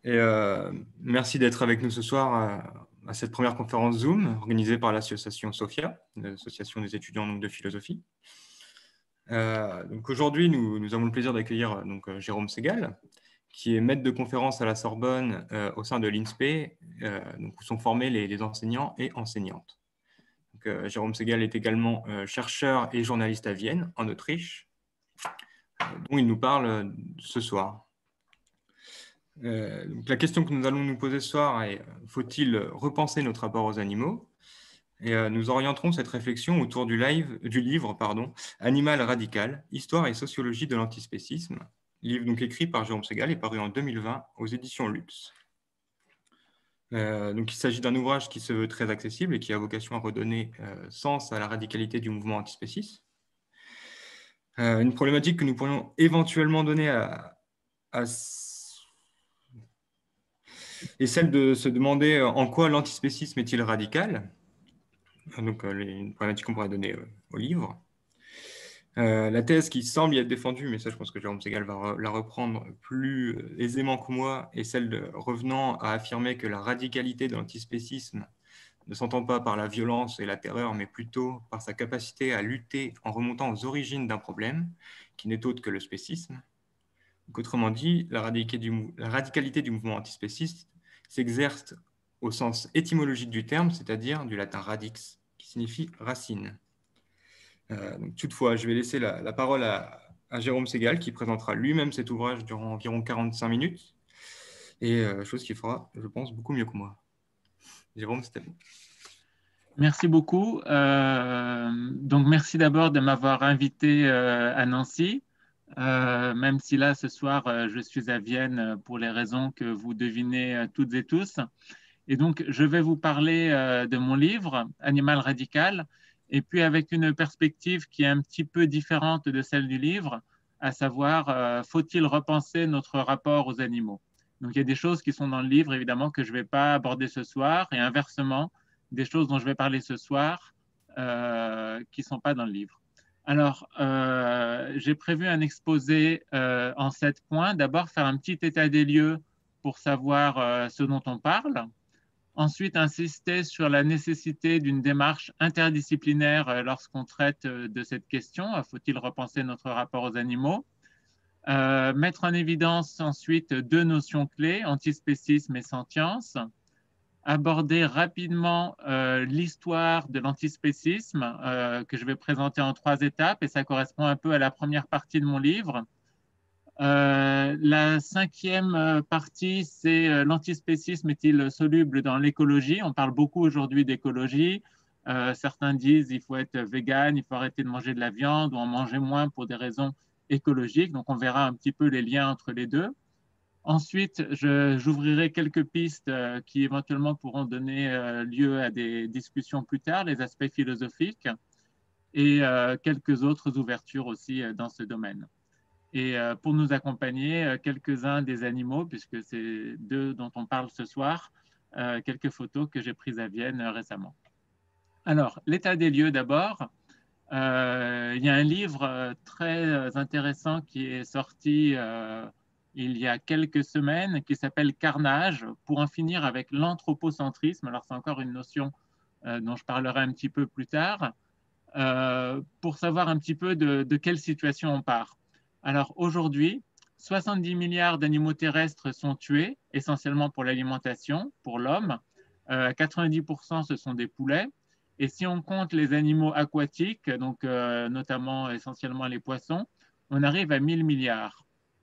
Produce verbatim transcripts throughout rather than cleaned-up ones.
Et euh, merci d'être avec nous ce soir à, à cette première conférence Zoom organisée par l'association SOFIA, l'association des étudiants donc, de philosophie. Euh, donc aujourd'hui, nous, nous avons le plaisir d'accueillir donc Jérôme Segal, qui est maître de conférence à la Sorbonne euh, au sein de l'I N S P E, euh, donc, où sont formés les, les enseignants et enseignantes. Donc, euh, Jérôme Segal est également euh, chercheur et journaliste à Vienne, en Autriche, euh, dont il nous parle euh, ce soir. Euh, donc la question que nous allons nous poser ce soir est « Faut-il repenser notre rapport aux animaux ?» Et euh, nous orienterons cette réflexion autour du, live, du livre pardon, « Animal radical, histoire et sociologie de l'antispécisme », livre donc écrit par Jérôme Segal et paru en deux mille vingt aux éditions Lux. Euh, donc il s'agit d'un ouvrage qui se veut très accessible et qui a vocation à redonner euh, sens à la radicalité du mouvement antispéciste. Euh, une problématique que nous pourrions éventuellement donner à, à et celle de se demander en quoi l'antispécisme est-il radical. Donc, une problématique qu'on pourrait donner au livre. Euh, la thèse qui semble y être défendue, mais ça, je pense que Jérôme Segal va re la reprendre plus aisément que moi, est celle de revenant à affirmer que la radicalité de l'antispécisme ne s'entend pas par la violence et la terreur, mais plutôt par sa capacité à lutter en remontant aux origines d'un problème, qui n'est autre que le spécisme. Donc, autrement dit, la radicalité du, la radicalité du mouvement antispéciste s'exerce au sens étymologique du terme, c'est-à-dire du latin radix, qui signifie racine. Euh, donc, toutefois, je vais laisser la, la parole à, à Jérôme Segal, qui présentera lui-même cet ouvrage durant environ quarante-cinq minutes, et euh, chose qu'il fera, je pense, beaucoup mieux que moi. Jérôme, c'était bon. Merci beaucoup. Euh, donc, merci d'abord de m'avoir invité euh, à Nancy, euh, même si là, ce soir, euh, je suis à Vienne pour les raisons que vous devinez euh, toutes et tous. Et donc, je vais vous parler euh, de mon livre, Animal radical, et puis avec une perspective qui est un petit peu différente de celle du livre, à savoir, euh, faut-il repenser notre rapport aux animaux? Donc, il y a des choses qui sont dans le livre, évidemment, que je ne vais pas aborder ce soir, et inversement, des choses dont je vais parler ce soir euh, qui ne sont pas dans le livre. Alors, euh, j'ai prévu un exposé euh, en sept points. D'abord, faire un petit état des lieux pour savoir euh, ce dont on parle. Ensuite, insister sur la nécessité d'une démarche interdisciplinaire lorsqu'on traite de cette question. Faut-il repenser notre rapport aux animaux? Euh, mettre en évidence ensuite deux notions clés, antispécisme et sentience. Aborder rapidement euh, l'histoire de l'antispécisme euh, que je vais présenter en trois étapes, et ça correspond un peu à la première partie de mon livre. Euh, la cinquième partie, c'est euh, l'antispécisme est-il soluble dans l'écologie? On parle beaucoup aujourd'hui d'écologie. Euh, certains disent qu'il faut être vegan, il faut arrêter de manger de la viande ou en manger moins pour des raisons écologiques. Donc, on verra un petit peu les liens entre les deux. Ensuite, j'ouvrirai quelques pistes euh, qui éventuellement pourront donner euh, lieu à des discussions plus tard, les aspects philosophiques, et euh, quelques autres ouvertures aussi euh, dans ce domaine. Et euh, pour nous accompagner, euh, quelques-uns des animaux, puisque c'est d'eux dont on parle ce soir, euh, quelques photos que j'ai prises à Vienne euh, récemment. Alors, l'état des lieux d'abord. Euh, il y a un livre euh, très intéressant qui est sorti euh, il y a quelques semaines qui s'appelle Carnage, pour en finir avec l'anthropocentrisme. Alors, c'est encore une notion euh, dont je parlerai un petit peu plus tard, euh, pour savoir un petit peu de, de quelle situation on part. Alors, aujourd'hui, soixante-dix milliards d'animaux terrestres sont tués, essentiellement pour l'alimentation, pour l'homme. Euh, quatre-vingt-dix pour cent, ce sont des poulets. Et si on compte les animaux aquatiques, donc euh, notamment essentiellement les poissons, on arrive à mille milliards.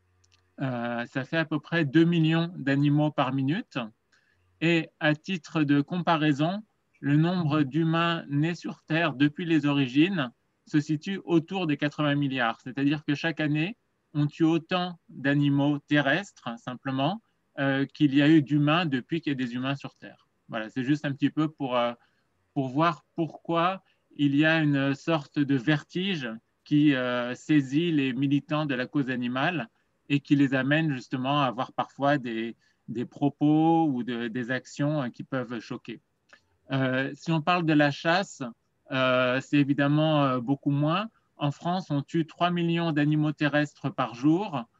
Euh, ça fait à peu près deux millions d'animaux par minute. Et à titre de comparaison, le nombre d'humains nés sur Terre depuis les origines se situe autour des quatre-vingts milliards. C'est-à-dire que chaque année, on tue autant d'animaux terrestres, simplement, euh, qu'il y a eu d'humains depuis qu'il y a des humains sur Terre. Voilà, c'est juste un petit peu pour... Euh, pour voir pourquoi il y a une sorte de vertige qui euh, saisit les militants de la cause animale et qui les amène justement à avoir parfois des, des propos ou de, des actions qui peuvent choquer. Euh, si on parle de la chasse, euh, c'est évidemment beaucoup moins. En France, on tue trois millions d'animaux terrestres par jour.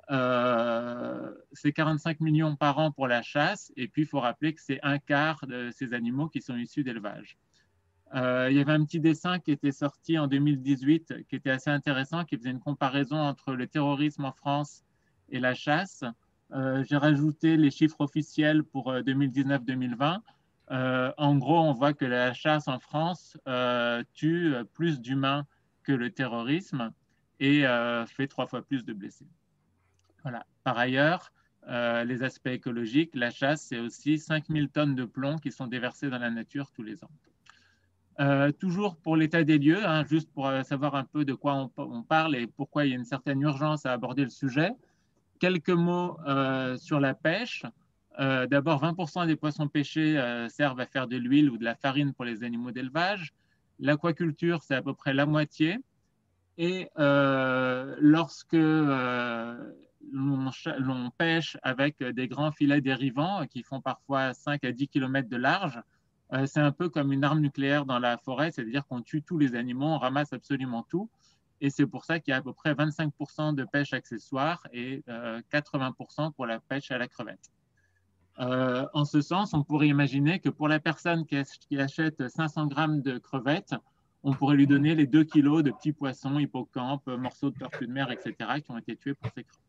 Euh, c'est quarante-cinq millions par an pour la chasse, et puis il faut rappeler que c'est un quart de ces animaux qui sont issus d'élevage. Euh, il y avait un petit dessin qui était sorti en deux mille dix-huit qui était assez intéressant, qui faisait une comparaison entre le terrorisme en France et la chasse. Euh, j'ai rajouté les chiffres officiels pour deux mille dix-neuf deux mille vingt. Euh, en gros, on voit que la chasse en France euh, tue plus d'humains que le terrorisme et euh, fait trois fois plus de blessés. Voilà. Par ailleurs, euh, les aspects écologiques, la chasse, c'est aussi cinq mille tonnes de plomb qui sont déversées dans la nature tous les ans. Euh, toujours pour l'état des lieux, hein, juste pour euh, savoir un peu de quoi on, on, parle et pourquoi il y a une certaine urgence à aborder le sujet. Quelques mots euh, sur la pêche. Euh, D'abord, vingt pour cent des poissons pêchés euh, servent à faire de l'huile ou de la farine pour les animaux d'élevage. L'aquaculture, c'est à peu près la moitié. Et euh, lorsque euh, l'on pêche avec des grands filets dérivants qui font parfois cinq à dix kilomètres de large, euh, c'est un peu comme une arme nucléaire dans la forêt, c'est-à-dire qu'on tue tous les animaux, on ramasse absolument tout. Et c'est pour ça qu'il y a à peu près vingt-cinq pour cent de pêche accessoire et euh, quatre-vingts pour cent pour la pêche à la crevette. Euh, en ce sens, on pourrait imaginer que pour la personne qui, qui achète cinq cents grammes de crevettes, on pourrait lui donner les deux kilos de petits poissons, hippocampes, morceaux de tortues de mer, et cetera, qui ont été tués pour ces crevettes.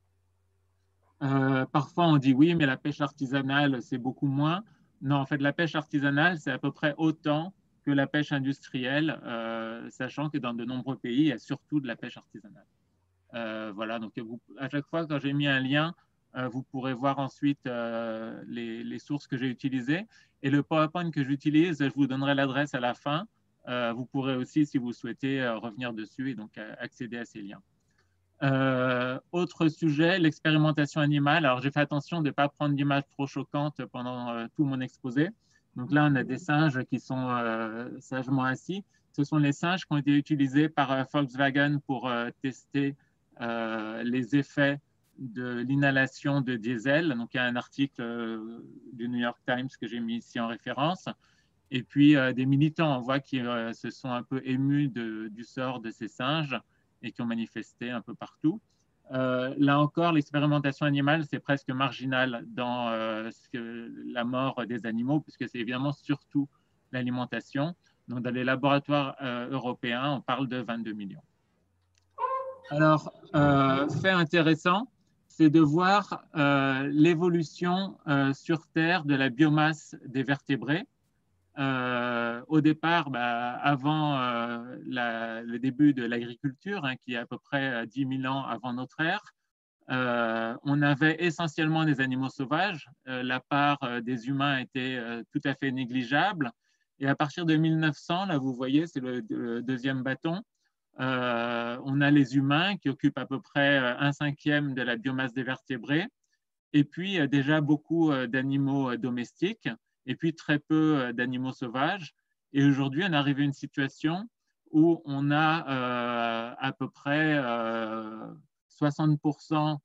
Euh, parfois, on dit oui, mais la pêche artisanale, c'est beaucoup moins. Non, en fait, la pêche artisanale, c'est à peu près autant que la pêche industrielle, euh, sachant que dans de nombreux pays, il y a surtout de la pêche artisanale. Euh, voilà, donc vous, à chaque fois, quand j'ai mis un lien, euh, vous pourrez voir ensuite euh, les, les sources que j'ai utilisées. Et le PowerPoint que j'utilise, je vous donnerai l'adresse à la fin. Euh, vous pourrez aussi, si vous souhaitez, euh, revenir dessus et donc euh, accéder à ces liens. Euh, autre sujet, l'expérimentation animale. Alors, j'ai fait attention de ne pas prendre d'images trop choquantes pendant euh, tout mon exposé. Donc là, on a des singes qui sont euh, sagement assis. Ce sont les singes qui ont été utilisés par euh, Volkswagen pour euh, tester euh, les effets de l'inhalation de diesel. Donc, il y a un article euh, du New York Times que j'ai mis ici en référence. Et puis, euh, des militants, on voit qui euh, se sont un peu émus de, du sort de ces singes et qui ont manifesté un peu partout. Euh, là encore, l'expérimentation animale, c'est presque marginal dans euh, ce que, la mort des animaux, puisque c'est évidemment surtout l'alimentation. Donc, dans les laboratoires euh, européens, on parle de vingt-deux millions. Alors, euh, fait intéressant, c'est de voir euh, l'évolution euh, sur Terre de la biomasse des vertébrés. Euh, au départ, bah, avant euh, la, le début de l'agriculture, hein, qui est à peu près dix mille ans avant notre ère, euh, on avait essentiellement des animaux sauvages. Euh, la part euh, des humains était euh, tout à fait négligeable. Et à partir de mille neuf cents, là, vous voyez, c'est le, le deuxième bâton, euh, on a les humains qui occupent à peu près un cinquième de la biomasse des vertébrés. Et puis, euh, déjà beaucoup euh, d'animaux euh, domestiques et puis très peu euh, d'animaux sauvages. Et aujourd'hui, on arrive à une situation où on a euh, à peu près euh, soixante pour cent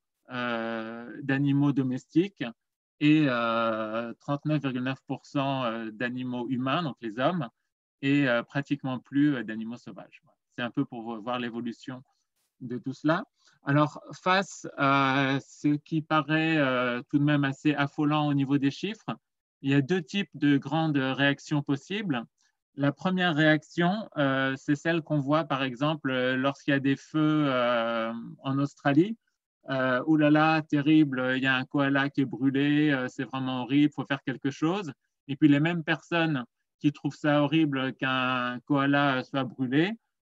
euh, d'animaux domestiques et euh, trente-neuf virgule neuf pour cent d'animaux humains, donc les hommes, et euh, pratiquement plus d'animaux sauvages. C'est un peu pour voir l'évolution de tout cela. Alors, face à ce qui paraît euh, tout de même assez affolant au niveau des chiffres, il y a deux types de grandes réactions possibles. La première réaction, euh, c'est celle qu'on voit par exemple lorsqu'il y a des feux euh, en Australie. Euh, Ouh là là, terrible, il y a un koala qui est brûlé, euh, c'est vraiment horrible, il faut faire quelque chose. Et puis les mêmes personnes qui trouvent ça horrible qu'un koala soit brûlé,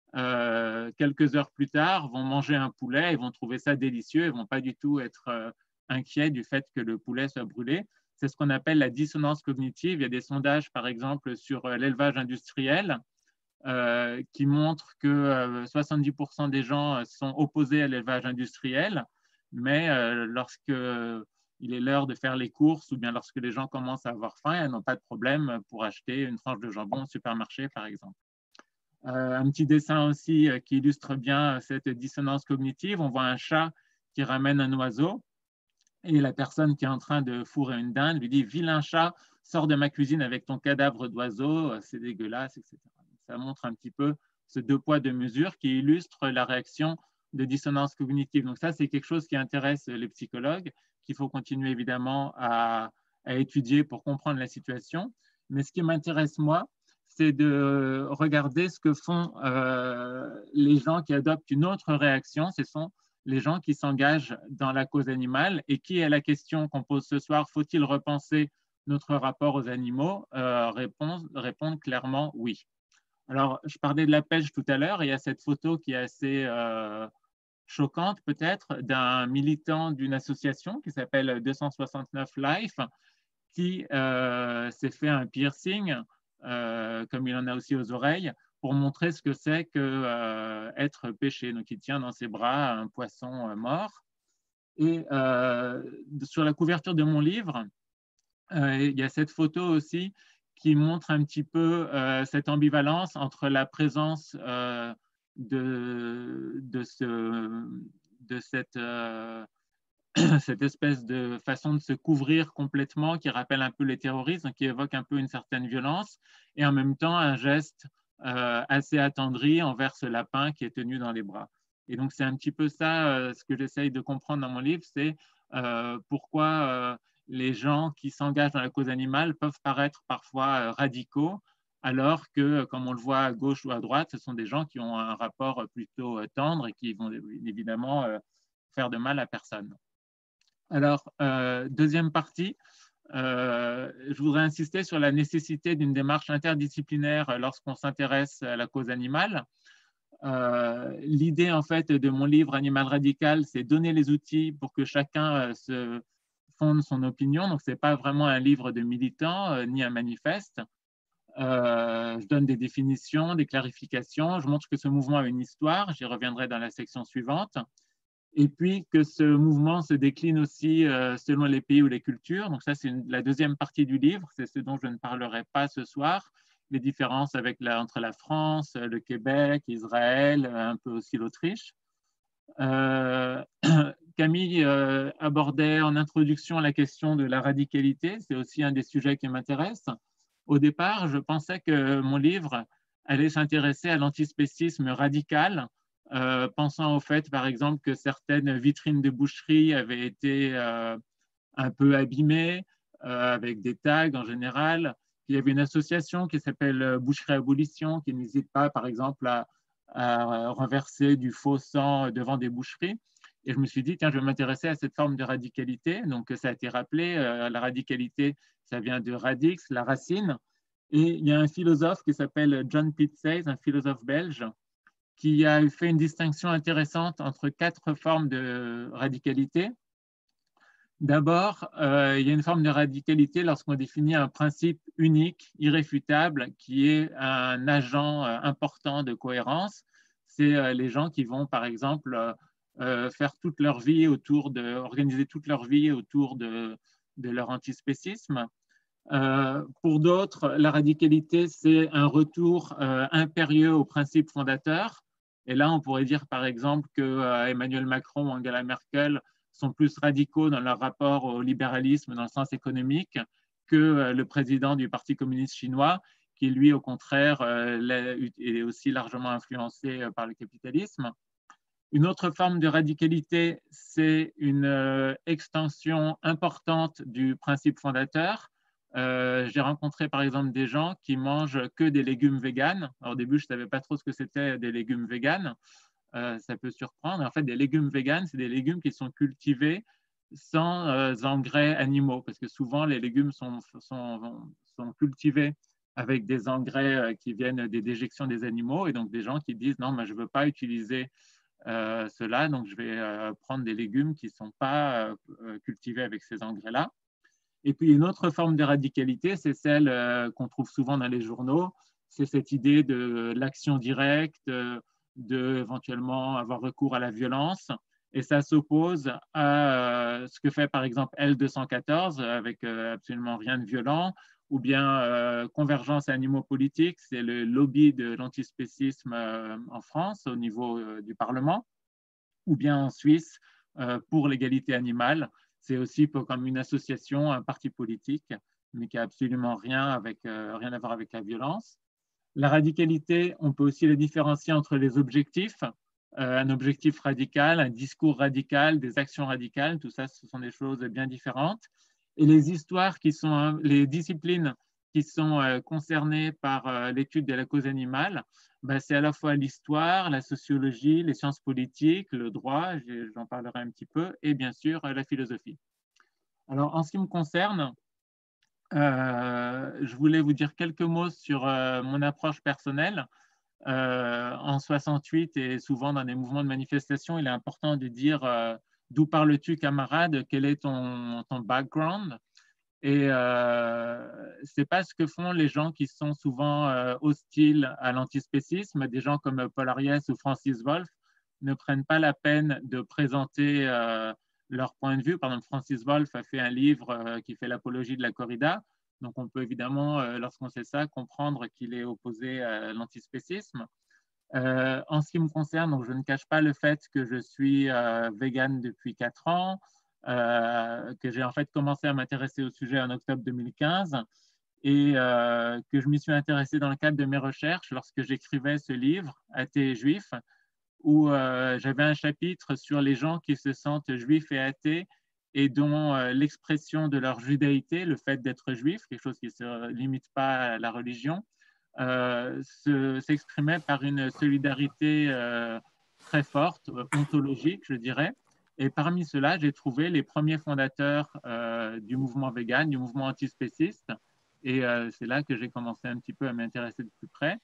euh, quelques heures plus tard, vont manger un poulet et vont trouver ça délicieux et ne vont pas du tout être euh, inquiets du fait que le poulet soit brûlé. C'est ce qu'on appelle la dissonance cognitive. Il y a des sondages, par exemple, sur euh, l'élevage industriel euh, qui montrent que euh, soixante-dix pour cent des gens sont opposés à l'élevage industriel, mais euh, lorsque il est l'heure de faire les courses ou bien lorsque les gens commencent à avoir faim, ils n'ont pas de problème pour acheter une tranche de jambon au supermarché, par exemple. Euh, un petit dessin aussi euh, qui illustre bien cette dissonance cognitive. On voit un chat qui ramène un oiseau et la personne qui est en train de fourrer une dinde lui dit « Vilain chat, sors de ma cuisine avec ton cadavre d'oiseau, c'est dégueulasse, et cetera » Ça montre un petit peu ce deux poids, deux mesures qui illustre la réaction de dissonance cognitive. Donc ça, c'est quelque chose qui intéresse les psychologues, qu'il faut continuer évidemment à, à étudier pour comprendre la situation. Mais ce qui m'intéresse, moi, c'est de regarder ce que font euh, les gens qui adoptent une autre réaction. Ce sont les gens qui s'engagent dans la cause animale. Et qui est la question qu'on pose ce soir, faut-il repenser notre rapport aux animaux? euh, répondre, répondre clairement oui. Alors, je parlais de la pêche tout à l'heure. Il y a cette photo qui est assez euh, choquante peut-être d'un militant d'une association qui s'appelle deux cent soixante-neuf Life, qui euh, s'est fait un piercing, euh, comme il en a aussi aux oreilles, pour montrer ce que c'est que euh, être pêché. Donc, il tient dans ses bras un poisson euh, mort. Et euh, sur la couverture de mon livre, euh, il y a cette photo aussi qui montre un petit peu euh, cette ambivalence entre la présence euh, de, de, ce, de cette, euh, cette espèce de façon de se couvrir complètement qui rappelle un peu les terroristes, qui évoque un peu une certaine violence, et en même temps un geste euh, assez attendri envers ce lapin qui est tenu dans les bras. Et donc c'est un petit peu ça euh, ce que j'essaye de comprendre dans mon livre, c'est euh, pourquoi euh, les gens qui s'engagent dans la cause animale peuvent paraître parfois euh, radicaux, alors que, comme on le voit à gauche ou à droite, ce sont des gens qui ont un rapport plutôt euh, tendre et qui vont évidemment euh, faire de mal à personne. Alors, euh, deuxième partie, euh, je voudrais insister sur la nécessité d'une démarche interdisciplinaire lorsqu'on s'intéresse à la cause animale. Euh, L'idée, en fait, de mon livre Animal Radical, c'est donner les outils pour que chacun euh, se fonde son opinion. Donc, ce n'est pas vraiment un livre de militants euh, ni un manifeste. Euh, je donne des définitions, des clarifications. Je montre que ce mouvement a une histoire. J'y reviendrai dans la section suivante. Et puis que ce mouvement se décline aussi euh, selon les pays ou les cultures. Donc ça, c'est la deuxième partie du livre, c'est ce dont je ne parlerai pas ce soir, les différences avec la, entre la France, le Québec, Israël, un peu aussi l'Autriche. Euh, Camille euh, abordait en introduction la question de la radicalité, c'est aussi un des sujets qui m'intéresse. Au départ, je pensais que mon livre allait s'intéresser à l'antispécisme radical, euh, pensant au fait, par exemple, que certaines vitrines de boucherie avaient été euh, un peu abîmées, euh, avec des tags en général. Il y avait une association qui s'appelle Boucherie Abolition, qui n'hésite pas, par exemple, à, à renverser du faux sang devant des boucheries. Et je me suis dit, tiens, je vais m'intéresser à cette forme de radicalité. Donc, ça a été rappelé, euh, la radicalité, ça vient de radix, la racine. Et il y a un philosophe qui s'appelle John Pitzer, un philosophe belge, qui a fait une distinction intéressante entre quatre formes de radicalité. D'abord, euh, il y a une forme de radicalité lorsqu'on définit un principe unique, irréfutable, qui est un agent euh, important de cohérence. C'est euh, les gens qui vont, par exemple, euh, faire toute leur vie autour de, organiser toute leur vie autour de, de leur antispécisme. Euh, pour d'autres, la radicalité, c'est un retour euh, impérieux aux principes fondateurs. Et là, on pourrait dire, par exemple, que euh, Emmanuel Macron ou Angela Merkel sont plus radicaux dans leur rapport au libéralisme dans le sens économique que euh, le président du Parti communiste chinois, qui lui, au contraire, euh, est aussi largement influencé euh, par le capitalisme. Une autre forme de radicalité, c'est une euh, extension importante du principe fondateur. Euh, j'ai rencontré par exemple des gens qui mangent que des légumes véganes. Alors, au début, je ne savais pas trop ce que c'était des légumes véganes. Euh, ça peut surprendre. En fait, des légumes véganes, c'est des légumes qui sont cultivés sans euh, engrais animaux, parce que souvent les légumes sont, sont, sont cultivés avec des engrais euh, qui viennent des déjections des animaux, et donc des gens qui disent non, mais je ne veux pas utiliser euh, cela, donc je vais euh, prendre des légumes qui ne sont pas euh, cultivés avec ces engrais-là. Et puis une autre forme de radicalité, c'est celle euh, qu'on trouve souvent dans les journaux, c'est cette idée de l'action directe, euh, de éventuellement avoir recours à la violence. Et ça s'oppose à euh, ce que fait par exemple L deux cent quatorze avec euh, absolument rien de violent, ou bien euh, Convergence Animaux Politiques, c'est le lobby de l'antispécisme euh, en France au niveau euh, du Parlement, ou bien en Suisse euh, pour l'égalité animale. C'est aussi pour, comme une association, un parti politique, mais qui n'a absolument rien, avec, euh, rien à voir avec la violence. La radicalité, on peut aussi la différencier entre les objectifs. euh, un objectif radical, un discours radical, des actions radicales. Tout ça, ce sont des choses bien différentes. Et les histoires qui sont, les disciplines qui sont euh, concernées par euh, l'étude de la cause animale, ben, c'est à la fois l'histoire, la sociologie, les sciences politiques, le droit, j'en parlerai un petit peu, et bien sûr la philosophie. Alors, en ce qui me concerne, euh, je voulais vous dire quelques mots sur euh, mon approche personnelle. Euh, en soixante-huit et souvent dans des mouvements de manifestation, il est important de dire euh, d'où parles-tu, camarade, quel est ton, ton background. Et euh, ce n'est pas ce que font les gens qui sont souvent euh, hostiles à l'antispécisme. Des gens comme Paul Ariès ou Francis Wolff ne prennent pas la peine de présenter euh, leur point de vue. Par exemple, Francis Wolff a fait un livre euh, qui fait l'apologie de la corrida. Donc, on peut évidemment, euh, lorsqu'on sait ça, comprendre qu'il est opposé à l'antispécisme. Euh, en ce qui me concerne, donc, je ne cache pas le fait que je suis euh, vegan depuis quatre ans, euh, que j'ai en fait commencé à m'intéresser au sujet en octobre deux mille quinze et euh, que je m'y suis intéressé dans le cadre de mes recherches lorsque j'écrivais ce livre, Athée et juif, où euh, j'avais un chapitre sur les gens qui se sentent juifs et athées et dont euh, l'expression de leur judaïté, le fait d'être juif, quelque chose qui ne se limite pas à la religion, euh, s'exprimait par une solidarité euh, très forte, ontologique, je dirais. Et parmi ceux-là, j'ai trouvé les premiers fondateurs euh, du mouvement vegan, du mouvement antispéciste. Et euh, c'est là que j'ai commencé un petit peu à m'intéresser de plus près.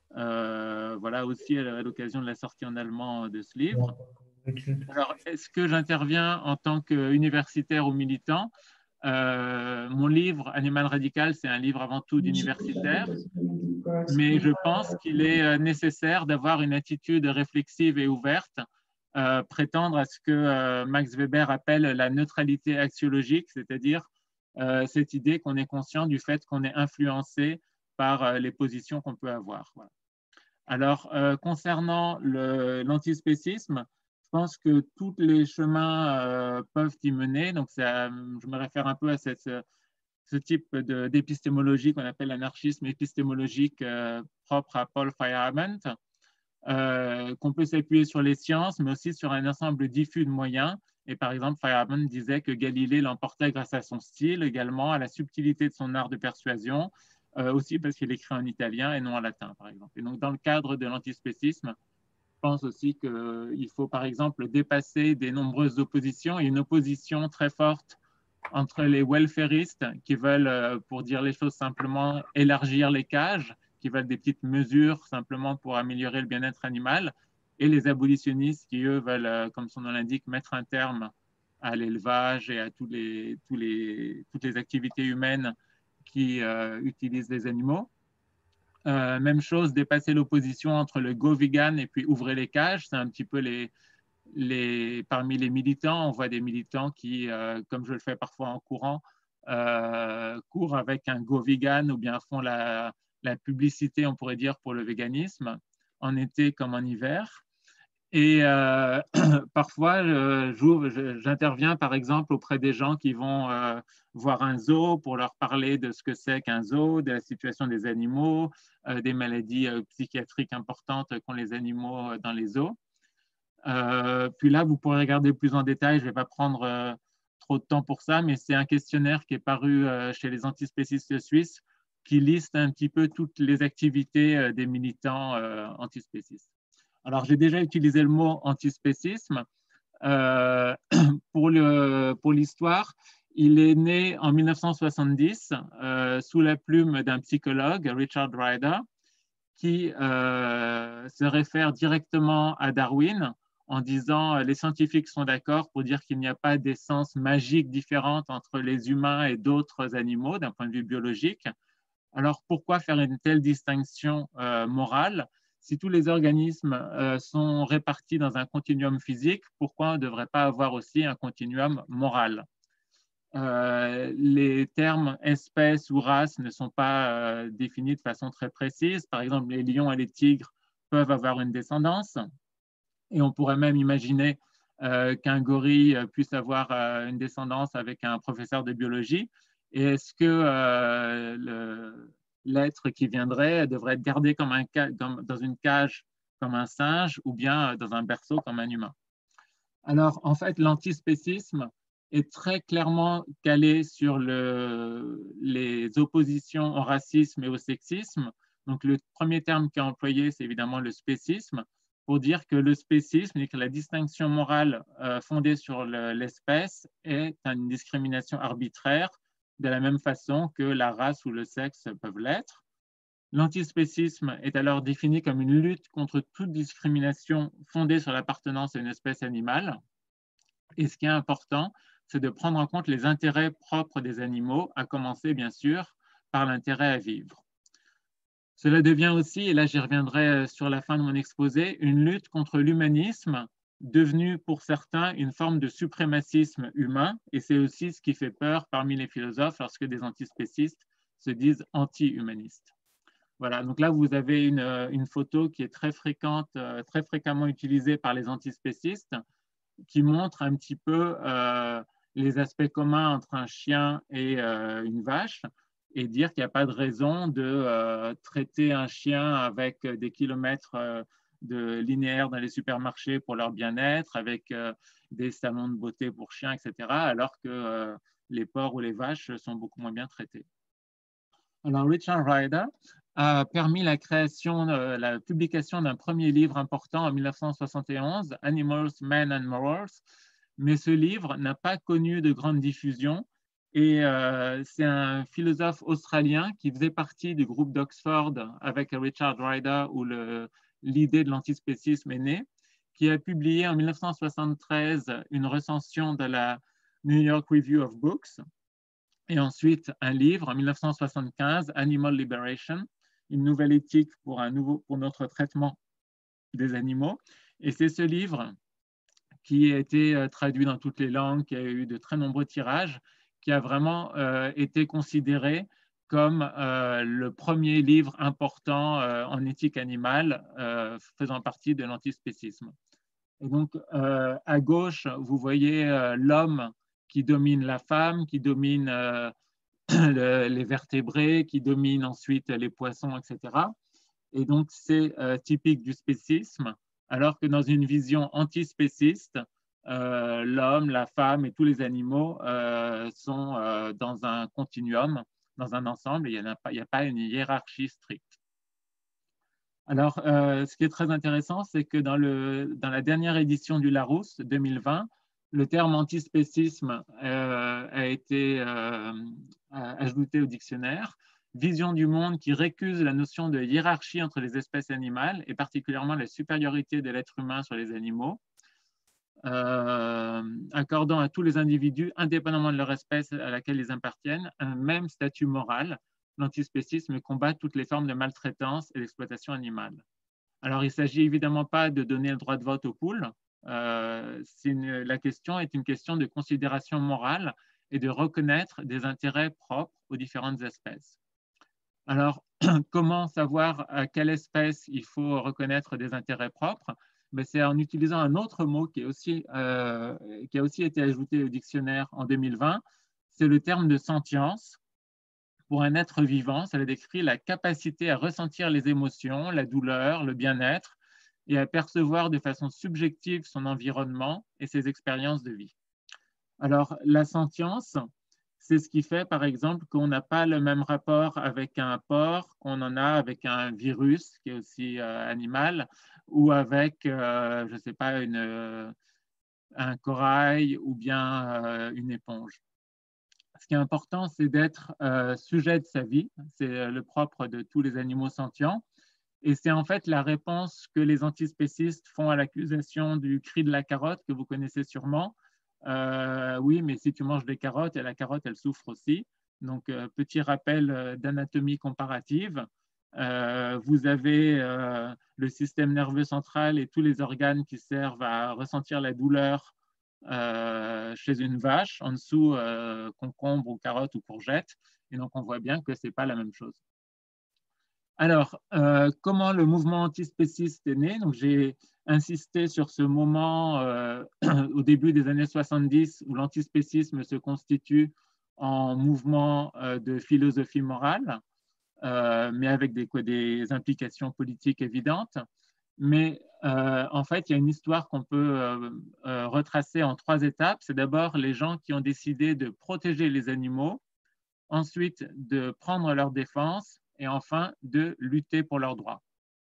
Euh, voilà aussi à l'occasion de la sortie en allemand de ce livre. Alors, est-ce que j'interviens en tant qu'universitaire ou militant? Euh, mon livre Animal Radical, c'est un livre avant tout d'universitaire, mais je pense qu'il est nécessaire d'avoir une attitude réflexive et ouverte, euh, prétendre à ce que euh, Max Weber appelle la neutralité axiologique, c'est-à-dire euh, cette idée qu'on est conscient du fait qu'on est influencé par euh, les positions qu'on peut avoir. Voilà. Alors, euh, concernant l'antispécisme, je pense que tous les chemins euh, peuvent y mener. Donc, ça, je me réfère un peu à cette, ce type d'épistémologie qu'on appelle l'anarchisme épistémologique euh, propre à Paul Feyerabend, euh, qu'on peut s'appuyer sur les sciences, mais aussi sur un ensemble diffus de moyens. Et par exemple, Feyerabend disait que Galilée l'emportait grâce à son style, également à la subtilité de son art de persuasion, euh, aussi parce qu'il écrit en italien et non en latin, par exemple. Et donc, dans le cadre de l'antispécisme, je pense aussi qu'il faut, par exemple, dépasser des nombreuses oppositions. Il y a une opposition très forte entre les welfaristes qui veulent, pour dire les choses simplement, élargir les cages, qui veulent des petites mesures simplement pour améliorer le bien-être animal, et les abolitionnistes qui, eux, veulent, comme son nom l'indique, mettre un terme à l'élevage et à tous les, tous les, toutes les activités humaines qui euh, utilisent les animaux. Euh, même chose, dépasser l'opposition entre le go vegan et puis ouvrir les cages, c'est un petit peu les, les, parmi les militants, on voit des militants qui, euh, comme je le fais parfois en courant, euh, courent avec un go vegan ou bien font la, la publicité, on pourrait dire, pour le véganisme, en été comme en hiver. Et euh, parfois, j'interviens par exemple auprès des gens qui vont euh, voir un zoo pour leur parler de ce que c'est qu'un zoo, de la situation des animaux, euh, des maladies euh, psychiatriques importantes qu'ont les animaux dans les zoos. Euh, puis là, vous pourrez regarder plus en détail, je ne vais pas prendre euh, trop de temps pour ça, mais c'est un questionnaire qui est paru euh, chez les antispécistes suisses qui liste un petit peu toutes les activités euh, des militants euh, antispécistes. Alors, j'ai déjà utilisé le mot antispécisme. Euh, pour l'histoire, il est né en mille neuf cent soixante-dix euh, sous la plume d'un psychologue, Richard Ryder, qui euh, se réfère directement à Darwin en disant les scientifiques sont d'accord pour dire qu'il n'y a pas d'essence magique différente entre les humains et d'autres animaux d'un point de vue biologique. Alors pourquoi faire une telle distinction euh, morale? Si tous les organismes euh, sont répartis dans un continuum physique, pourquoi on ne devrait pas avoir aussi un continuum moral? Euh, les termes espèce ou race ne sont pas euh, définis de façon très précise. Par exemple, les lions et les tigres peuvent avoir une descendance et on pourrait même imaginer euh, qu'un gorille puisse avoir euh, une descendance avec un professeur de biologie. Et est-ce que euh, l'être qui viendrait devrait être gardé comme un, comme dans une cage comme un singe ou bien dans un berceau comme un humain. Alors, en fait, l'antispécisme est très clairement calé sur le, les oppositions au racisme et au sexisme. Donc, le premier terme qui est employé, c'est évidemment le spécisme, pour dire que le spécisme et que la distinction morale euh, fondée sur l'espèce est une discrimination arbitraire, de la même façon que la race ou le sexe peuvent l'être. L'antispécisme est alors défini comme une lutte contre toute discrimination fondée sur l'appartenance à une espèce animale. Et ce qui est important, c'est de prendre en compte les intérêts propres des animaux, à commencer bien sûr par l'intérêt à vivre. Cela devient aussi, et là j'y reviendrai sur la fin de mon exposé, une lutte contre l'humanisme, devenu pour certains une forme de suprémacisme humain, et c'est aussi ce qui fait peur parmi les philosophes lorsque des antispécistes se disent anti-humanistes. Voilà, donc là vous avez une, une photo qui est très fréquente, très fréquemment utilisée par les antispécistes, qui montre un petit peu euh, les aspects communs entre un chien et euh, une vache, et dire qu'il n'y a pas de raison de euh, traiter un chien avec des kilomètres euh, de linéaire dans les supermarchés pour leur bien-être, avec euh, des salons de beauté pour chiens, et cetera, alors que euh, les porcs ou les vaches sont beaucoup moins bien traités. Alors, Richard Ryder a permis la création, euh, la publication d'un premier livre important en mille neuf cent soixante et onze, Animals, Men and Morals, mais ce livre n'a pas connu de grande diffusion. Et euh, c'est un philosophe australien qui faisait partie du groupe d'Oxford avec Richard Ryder où l'idée de l'antispécisme est née, qui a publié en mille neuf cent soixante-treize une recension de la New York Review of Books, et ensuite un livre en mille neuf cent soixante-quinze, Animal Liberation, une nouvelle éthique pour, un nouveau, pour notre traitement des animaux. Et c'est ce livre qui a été traduit dans toutes les langues, qui a eu de très nombreux tirages, qui a vraiment euh, été considéré comme euh, le premier livre important euh, en éthique animale euh, faisant partie de l'antispécisme. Et donc, euh, à gauche, vous voyez euh, l'homme qui domine la femme, qui domine euh, le, les vertébrés, qui domine ensuite les poissons, et cetera. Et donc, c'est euh, typique du spécisme, alors que dans une vision antispéciste, euh, l'homme, la femme et tous les animaux euh, sont euh, dans un continuum, dans un ensemble, et il n'y a, a pas une hiérarchie stricte. Alors, euh, ce qui est très intéressant, c'est que dans, le, dans la dernière édition du Larousse deux mille vingt, le terme antispécisme euh, a été euh, ajouté au dictionnaire. Vision du monde qui récuse la notion de hiérarchie entre les espèces animales et particulièrement la supériorité de l'être humain sur les animaux, euh, accordant à tous les individus, indépendamment de leur espèce à laquelle ils appartiennent, un même statut moral. L'antispécisme combat toutes les formes de maltraitance et d'exploitation animale. Alors, il ne s'agit évidemment pas de donner le droit de vote aux poules. Euh, une, la question est une question de considération morale et de reconnaître des intérêts propres aux différentes espèces. Alors, comment savoir à quelle espèce il faut reconnaître des intérêts propres? Mais c'est en utilisant un autre mot qui, est aussi, euh, qui a aussi été ajouté au dictionnaire en deux mille vingt, c'est le terme de sentience. Pour un être vivant, cela décrit la capacité à ressentir les émotions, la douleur, le bien-être et à percevoir de façon subjective son environnement et ses expériences de vie. Alors, la sentience, c'est ce qui fait, par exemple, qu'on n'a pas le même rapport avec un porc qu'on en a avec un virus, qui est aussi euh, animal, ou avec, euh, je ne sais pas, une, euh, un corail ou bien euh, une éponge. Ce qui est important, c'est d'être euh, sujet de sa vie. C'est le propre de tous les animaux sentients. Et c'est en fait la réponse que les antispécistes font à l'accusation du cri de la carotte, que vous connaissez sûrement. Euh, oui, mais si tu manges des carottes, et la carotte, elle souffre aussi. Donc, euh, petit rappel d'anatomie comparative. Euh, vous avez euh, le système nerveux central et tous les organes qui servent à ressentir la douleur euh, chez une vache, en dessous euh, concombre ou carotte ou courgette. Et donc, on voit bien que ce n'est pas la même chose. Alors, euh, comment le mouvement antispéciste est né? Donc, j'ai insisté sur ce moment euh, au début des années soixante-dix où l'antispécisme se constitue en mouvement euh, de philosophie morale, euh, mais avec des, quoi, des implications politiques évidentes. Mais euh, en fait, il y a une histoire qu'on peut euh, euh, retracer en trois étapes. C'est d'abord les gens qui ont décidé de protéger les animaux, ensuite de prendre leur défense et enfin de lutter pour leurs droits.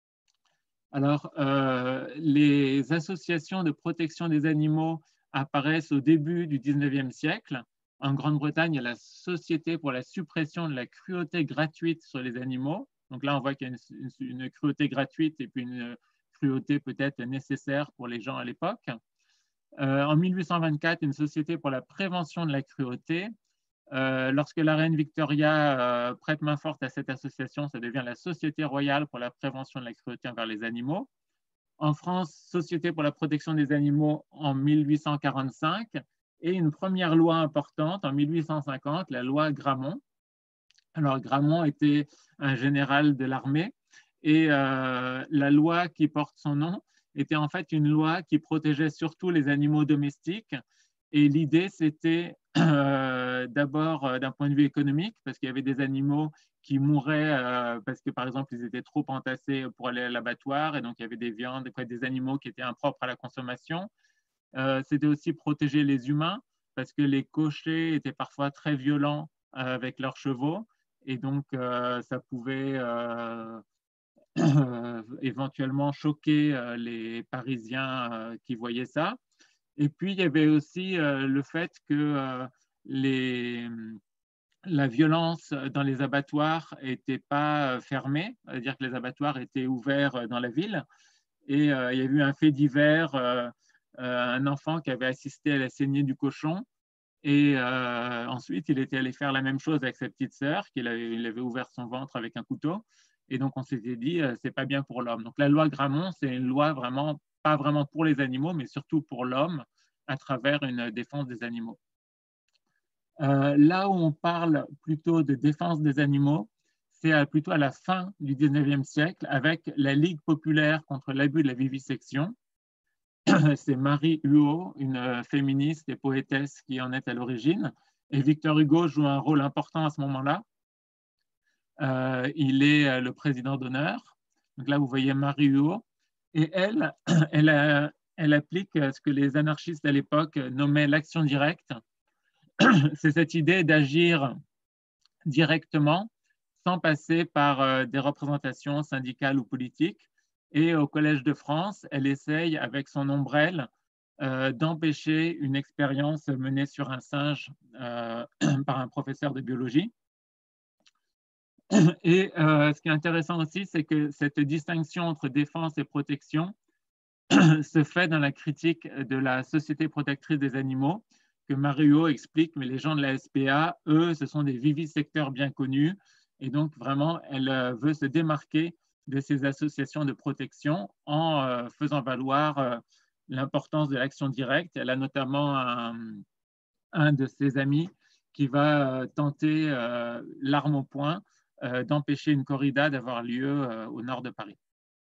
Alors, euh, les associations de protection des animaux apparaissent au début du dix-neuvième siècle. En Grande-Bretagne, il y a la Société pour la suppression de la cruauté gratuite sur les animaux. Donc là, on voit qu'il y a une, une, une cruauté gratuite et puis une cruauté peut-être nécessaire pour les gens à l'époque. Euh, en mille huit cent vingt-quatre, une Société pour la prévention de la cruauté. Euh, lorsque la reine Victoria euh, prête main forte à cette association, ça devient la Société royale pour la prévention de la cruauté envers les animaux. En France, Société pour la protection des animaux en mille huit cent quarante-cinq et une première loi importante en mille huit cent cinquante, la loi Gramont. Alors Gramont était un général de l'armée et euh, la loi qui porte son nom était en fait une loi qui protégeait surtout les animaux domestiques. Et l'idée, c'était euh, d'abord euh, d'un point de vue économique, parce qu'il y avait des animaux qui mouraient euh, parce que, par exemple, ils étaient trop entassés pour aller à l'abattoir, et donc il y avait des viandes, des animaux qui étaient impropres à la consommation. Euh, c'était aussi protéger les humains, parce que les cochers étaient parfois très violents euh, avec leurs chevaux, et donc euh, ça pouvait euh, éventuellement choquer euh, les Parisiens euh, qui voyaient ça. Et puis, il y avait aussi euh, le fait que euh, les, la violence dans les abattoirs n'était pas fermée, c'est-à-dire que les abattoirs étaient ouverts dans la ville. Et euh, il y a eu un fait divers, euh, euh, un enfant qui avait assisté à la saignée du cochon. Et euh, ensuite, il était allé faire la même chose avec sa petite sœur, qu'il avait, il avait ouvert son ventre avec un couteau. Et donc, on s'était dit, euh, c'est pas bien pour l'homme. Donc, la loi Gramont, c'est une loi vraiment, pas vraiment pour les animaux, mais surtout pour l'homme, à travers une défense des animaux. Euh, là où on parle plutôt de défense des animaux, c'est plutôt à la fin du dix-neuvième siècle, avec la Ligue populaire contre l'abus de la vivisection. C'est Marie Huot, une féministe et poétesse qui en est à l'origine. Et Victor Hugo joue un rôle important à ce moment-là. Euh, il est le président d'honneur. Donc là, vous voyez Marie Huot. Et elle, elle, a, elle applique ce que les anarchistes à l'époque nommaient l'action directe. C'est cette idée d'agir directement sans passer par euh, des représentations syndicales ou politiques. Et au Collège de France, elle essaye, avec son ombrelle, euh, d'empêcher une expérience menée sur un singe euh, par un professeur de biologie. Et euh, ce qui est intéressant aussi, c'est que cette distinction entre défense et protection se fait dans la critique de la Société protectrice des animaux, que Marie Huot explique, mais les gens de la S P A, eux, ce sont des vivisecteurs bien connus, et donc vraiment, elle veut se démarquer de ces associations de protection en euh, faisant valoir euh, l'importance de l'action directe. Elle a notamment un, un de ses amis qui va euh, tenter, euh, l'arme au poing, euh, d'empêcher une corrida d'avoir lieu euh, au nord de Paris.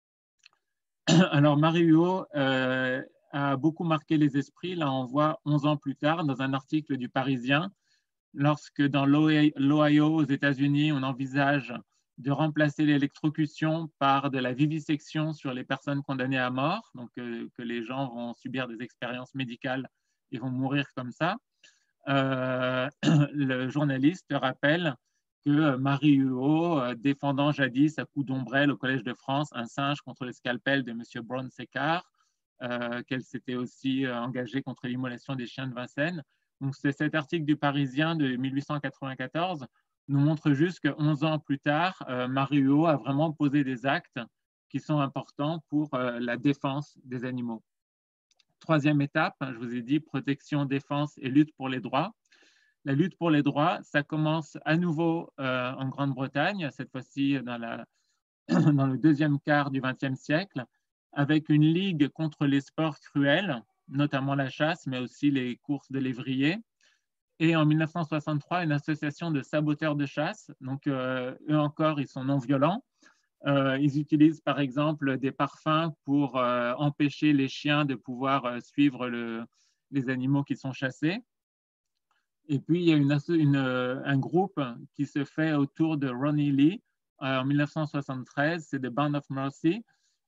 Alors, Marie Huot euh, a beaucoup marqué les esprits. Là, on voit onze ans plus tard, dans un article du Parisien, lorsque dans l'Ohio, aux États-Unis, on envisage de remplacer l'électrocution par de la vivisection sur les personnes condamnées à mort, donc euh, que les gens vont subir des expériences médicales et vont mourir comme ça. Euh, le journaliste rappelle que Marie Huot, défendant jadis à coups d'ombrelle au Collège de France un singe contre le scalpel de M. Brown-Séquard, euh, qu'elle s'était aussi engagée contre l'immolation des chiens de Vincennes. Donc, c'est cet article du Parisien de mille huit cent quatre-vingt-quatorze nous montre juste que onze ans plus tard, euh, Marie Huot a vraiment posé des actes qui sont importants pour euh, la défense des animaux. Troisième étape, je vous ai dit protection, défense et lutte pour les droits. La lutte pour les droits, ça commence à nouveau euh, en Grande-Bretagne, cette fois-ci dans, la, dans le deuxième quart du vingtième siècle, avec une ligue contre les sports cruels, notamment la chasse, mais aussi les courses de lévriers. Et en mille neuf cent soixante-trois, une association de saboteurs de chasse. Donc, euh, eux encore, ils sont non violents. Euh, ils utilisent par exemple des parfums pour euh, empêcher les chiens de pouvoir euh, suivre le, les animaux qui sont chassés. Et puis, il y a une, une, un groupe qui se fait autour de Ronnie Lee euh, en mille neuf cent soixante-treize, c'est The Band of Mercy.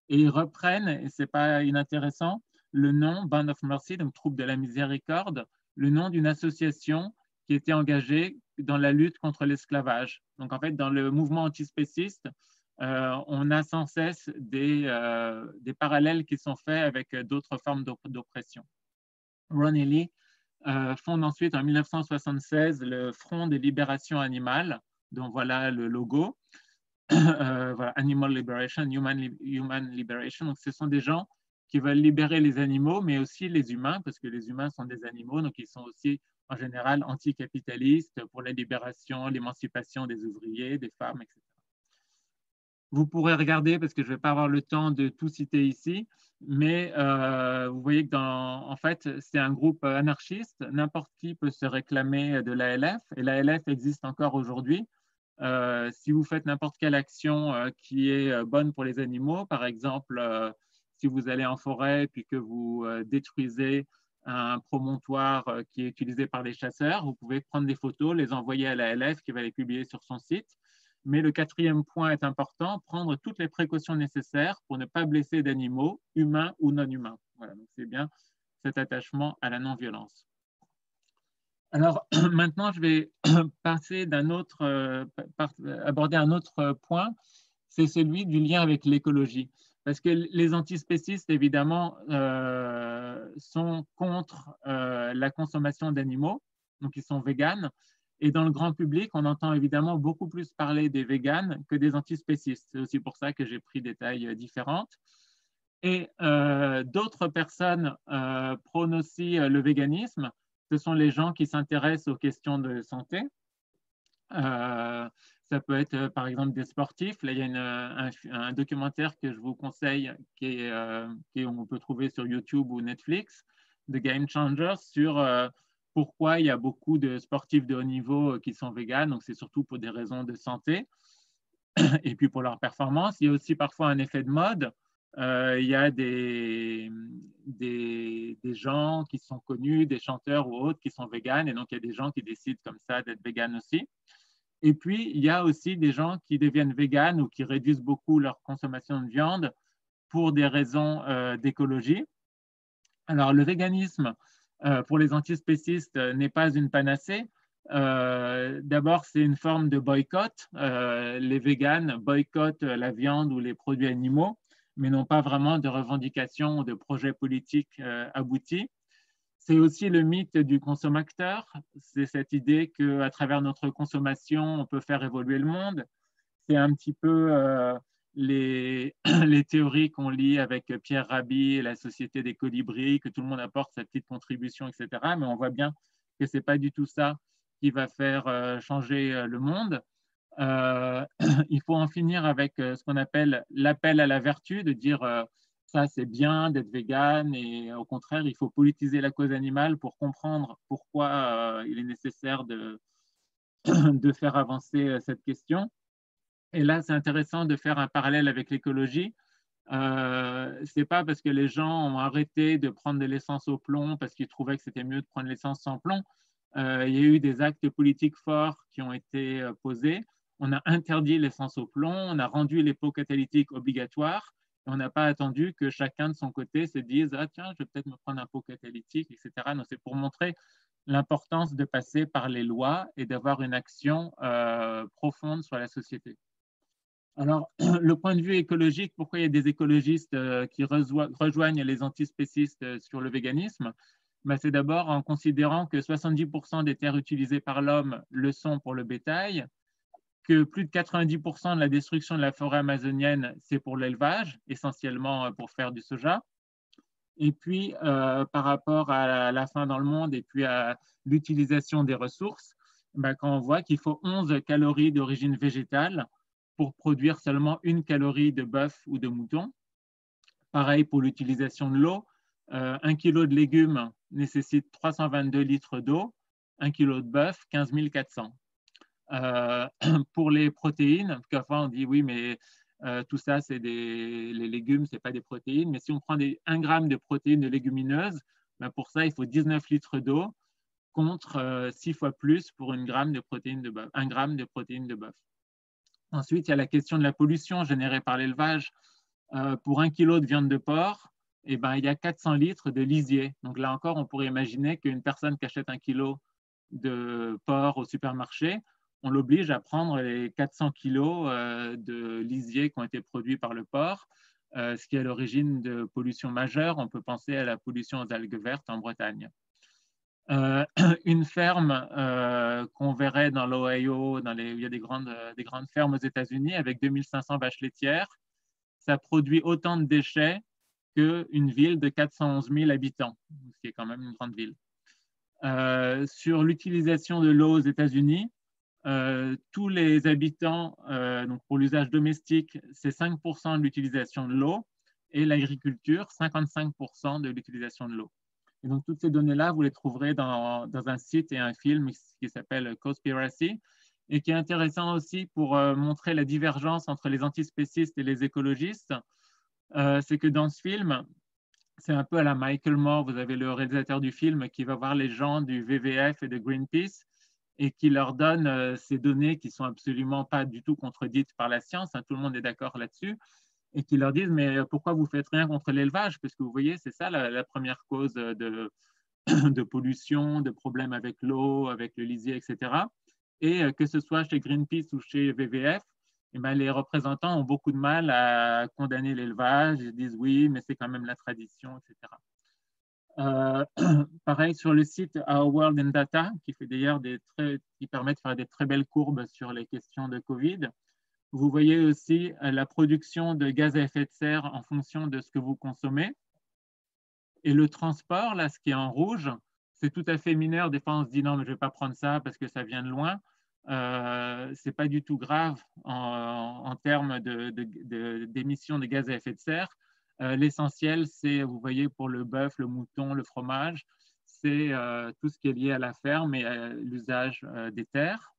et ils reprennent, et ce n'est pas inintéressant, le nom Band of Mercy, donc troupe de la miséricorde, le nom d'une association qui était engagée dans la lutte contre l'esclavage. Donc en fait, dans le mouvement antispéciste, euh, on a sans cesse des, euh, des parallèles qui sont faits avec d'autres formes d'oppression. Ron et Lee euh, fonde ensuite en mille neuf cent soixante-seize le Front de libération animale, dont voilà le logo. Euh, voilà, Animal Liberation, Human, Human Liberation. Donc, ce sont des gens qui veulent libérer les animaux, mais aussi les humains, parce que les humains sont des animaux, donc ils sont aussi en général anticapitalistes pour la libération, l'émancipation des ouvriers, des femmes, et cetera. Vous pourrez regarder, parce que je ne vais pas avoir le temps de tout citer ici, mais euh, vous voyez que dans, en fait, c'est un groupe anarchiste. N'importe qui peut se réclamer de l'A L F, et l'A L F existe encore aujourd'hui. Euh, si vous faites n'importe quelle action euh, qui est euh, bonne pour les animaux, par exemple, euh, si vous allez en forêt puis que vous euh, détruisez un promontoire euh, qui est utilisé par les chasseurs, vous pouvez prendre des photos, les envoyer à l'A L F qui va les publier sur son site. Mais le quatrième point est important, prendre toutes les précautions nécessaires pour ne pas blesser d'animaux, humains ou non humains. Voilà, donc c'est bien cet attachement à la non-violence. Alors maintenant, je vais passer d'un autre, euh, aborder un autre point, c'est celui du lien avec l'écologie. Parce que les antispécistes, évidemment, euh, sont contre euh, la consommation d'animaux, donc ils sont véganes. Et dans le grand public, on entend évidemment beaucoup plus parler des véganes que des antispécistes. C'est aussi pour ça que j'ai pris des tailles différentes. Et euh, d'autres personnes euh, prônent aussi le véganisme. Ce sont les gens qui s'intéressent aux questions de santé. Euh, ça peut être par exemple des sportifs. Là, il y a une, un, un documentaire que je vous conseille qui est, euh, qui est, on peut trouver sur YouTube ou Netflix, The Game Changers, sur euh, pourquoi il y a beaucoup de sportifs de haut niveau qui sont véganes. Donc, c'est surtout pour des raisons de santé et puis pour leur performance. Il y a aussi parfois un effet de mode. Euh, il y a des, des, des gens qui sont connus, des chanteurs ou autres qui sont véganes, et donc il y a des gens qui décident comme ça d'être véganes aussi. Et puis, il y a aussi des gens qui deviennent véganes ou qui réduisent beaucoup leur consommation de viande pour des raisons euh, d'écologie. Alors, le véganisme, euh, pour les antispécistes, euh, n'est pas une panacée. Euh, D'abord, c'est une forme de boycott. Euh, les véganes boycottent la viande ou les produits animaux, mais n'ont pas vraiment de revendications ou de projets politiques euh, aboutis. C'est aussi le mythe du consommateur. C'est cette idée qu'à travers notre consommation, on peut faire évoluer le monde. C'est un petit peu euh, les, les théories qu'on lit avec Pierre Rabhi et la Société des colibris, que tout le monde apporte sa petite contribution, et cetera. Mais on voit bien que ce n'est pas du tout ça qui va faire euh, changer le monde. Euh, il faut en finir avec ce qu'on appelle l'appel à la vertu, de dire euh, ça c'est bien d'être végane, et au contraire, il faut politiser la cause animale pour comprendre pourquoi euh, il est nécessaire de, de faire avancer cette question. Et là, c'est intéressant de faire un parallèle avec l'écologie. Euh, c'est pas parce que les gens ont arrêté de prendre de l'essence au plomb parce qu'ils trouvaient que c'était mieux de prendre l'essence sans plomb. Euh, il y a eu des actes politiques forts qui ont été posés. On a interdit l'essence au plomb, on a rendu les pots catalytiques obligatoires, et on n'a pas attendu que chacun de son côté se dise « Ah tiens, je vais peut-être me prendre un pot catalytique, et cetera » Donc, c'est pour montrer l'importance de passer par les lois et d'avoir une action euh, profonde sur la société. Alors, le point de vue écologique, pourquoi il y a des écologistes euh, qui rejoignent les antispécistes euh, sur le véganisme? Ben, c'est d'abord en considérant que soixante-dix pour cent des terres utilisées par l'homme le sont pour le bétail, que plus de quatre-vingt-dix pour cent de la destruction de la forêt amazonienne, c'est pour l'élevage, essentiellement pour faire du soja. Et puis, euh, par rapport à la faim dans le monde et puis à l'utilisation des ressources, ben, quand on voit qu'il faut onze calories d'origine végétale pour produire seulement une calorie de bœuf ou de mouton. Pareil pour l'utilisation de l'eau. Euh, un kilo de légumes nécessite trois cent vingt-deux litres d'eau, un kilo de bœuf, quinze mille quatre cents. Euh, pour les protéines, parce qu'après on dit oui, mais euh, tout ça, c'est des les légumes, ce n'est pas des protéines. Mais si on prend des, un gramme de protéines de légumineuses, ben pour ça, il faut dix-neuf litres d'eau contre euh, six fois plus pour une gramme de protéines de bœuf, un gramme de protéines de bœuf. Ensuite, il y a la question de la pollution générée par l'élevage. euh, pour un kilo de viande de porc, eh ben, il y a quatre cents litres de lisier. Donc là encore, on pourrait imaginer qu'une personne qui achète un kilo de porc au supermarché, on l'oblige à prendre les quatre cents kilos euh, de lisier qui ont été produits par le porc, euh, ce qui est à l'origine de pollution majeure. On peut penser à la pollution aux algues vertes en Bretagne. Euh, une ferme euh, qu'on verrait dans l'Ohio, dans les, il y a des grandes, des grandes fermes aux États-Unis avec deux mille cinq cents vaches laitières, ça produit autant de déchets qu'une ville de quatre cent onze mille habitants, ce qui est quand même une grande ville. Euh, sur l'utilisation de l'eau aux États-Unis, euh, tous les habitants, euh, donc pour l'usage domestique, c'est cinq pour cent de l'utilisation de l'eau et l'agriculture, cinquante-cinq pour cent de l'utilisation de l'eau. Et donc, toutes ces données-là, vous les trouverez dans, dans un site et un film qui s'appelle Cowspiracy et qui est intéressant aussi pour euh, montrer la divergence entre les antispécistes et les écologistes. Euh, c'est que dans ce film, c'est un peu à la Michael Moore, vous avez le réalisateur du film qui va voir les gens du W W F et de Greenpeace et qui leur donne euh, ces données qui sont absolument pas du tout contredites par la science, hein, tout le monde est d'accord là-dessus, et qui leur disent mais pourquoi vous faites rien contre l'élevage? Parce que vous voyez, c'est ça la, la première cause de, de pollution, de problèmes avec l'eau, avec le lisier, et cetera. Et euh, que ce soit chez Greenpeace ou chez W W F, eh ben, les représentants ont beaucoup de mal à condamner l'élevage. Ils disent oui, mais c'est quand même la tradition, et cetera. Euh, pareil sur le site Our World in Data, qui fait d'ailleurs des très, qui permet de faire des très belles courbes sur les questions de Covid. Vous voyez aussi la production de gaz à effet de serre en fonction de ce que vous consommez. Et le transport, là, ce qui est en rouge, c'est tout à fait mineur. Des fois, on se dit non, mais je ne vais pas prendre ça parce que ça vient de loin. Euh, ce n'est pas du tout grave en, en termes d'émissions de, de, de, de gaz à effet de serre. Euh, L'essentiel, c'est, vous voyez, pour le bœuf, le mouton, le fromage, c'est euh, tout ce qui est lié à la ferme et à l'usage euh, des terres.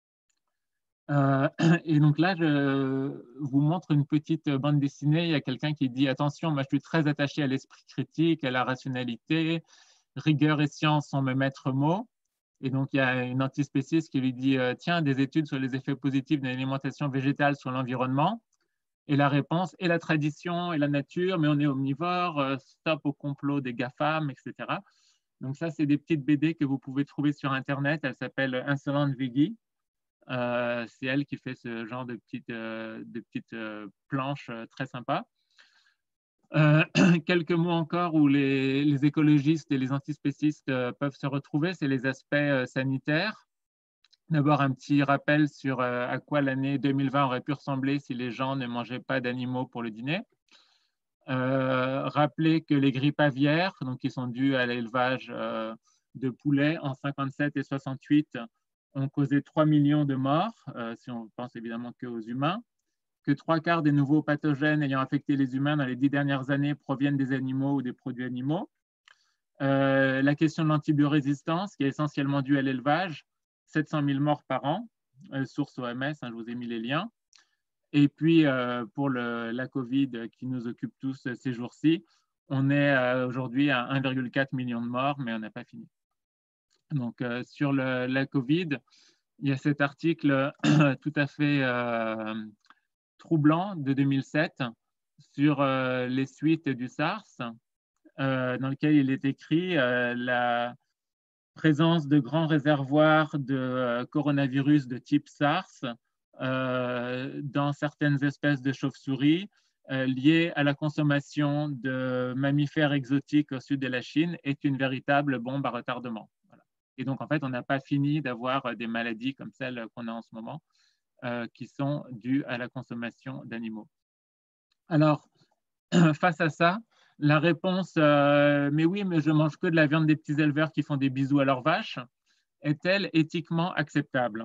Euh, et donc là, je vous montre une petite bande dessinée. Il y a quelqu'un qui dit « Attention, moi je suis très attaché à l'esprit critique, à la rationalité. Rigueur et science sont mes maîtres mots. » Et donc il y a une antispéciste qui lui dit « Tiens, des études sur les effets positifs de l'alimentation végétale sur l'environnement. » Et la réponse est la tradition et la nature, mais on est omnivore, stop au complot des GAFAM, et cetera. Donc ça, c'est des petites B D que vous pouvez trouver sur Internet. Elle s'appelle Insolente Veggie. Euh, c'est elle qui fait ce genre de petites, euh, de petites euh, planches euh, très sympas. Euh, quelques mots encore où les, les écologistes et les antispécistes euh, peuvent se retrouver, c'est les aspects euh, sanitaires. D'abord, un petit rappel sur euh, à quoi l'année deux mille vingt aurait pu ressembler si les gens ne mangeaient pas d'animaux pour le dîner. Euh, rappeler que les grippes aviaires, donc qui sont dues à l'élevage euh, de poulets en cinquante-sept et soixante-huit, ont causé trois millions de morts, euh, si on pense évidemment qu'aux humains, que trois quarts des nouveaux pathogènes ayant affecté les humains dans les dix dernières années proviennent des animaux ou des produits animaux. Euh, la question de l'antibiorésistance, qui est essentiellement due à l'élevage, sept cent mille morts par an, euh, source O M S, hein, je vous ai mis les liens. Et puis, euh, pour le, la Covid qui nous occupe tous ces jours-ci, on est euh, aujourd'hui à un virgule quatre million de morts, mais on n'a pas fini. Donc, euh, sur le, la Covid, il y a cet article tout à fait euh, troublant de deux mille sept sur euh, les suites du SARS, euh, dans lequel il est écrit euh, la présence de grands réservoirs de euh, coronavirus de type SARS euh, dans certaines espèces de chauves-souris euh, liées à la consommation de mammifères exotiques au sud de la Chine est une véritable bombe à retardement. Voilà. Et donc, en fait, on n'a pas fini d'avoir des maladies comme celles qu'on a en ce moment, euh, qui sont dues à la consommation d'animaux. Alors, face à ça, la réponse euh, « mais oui, mais je mange que de la viande des petits éleveurs qui font des bisous à leurs vaches » est-elle éthiquement acceptable?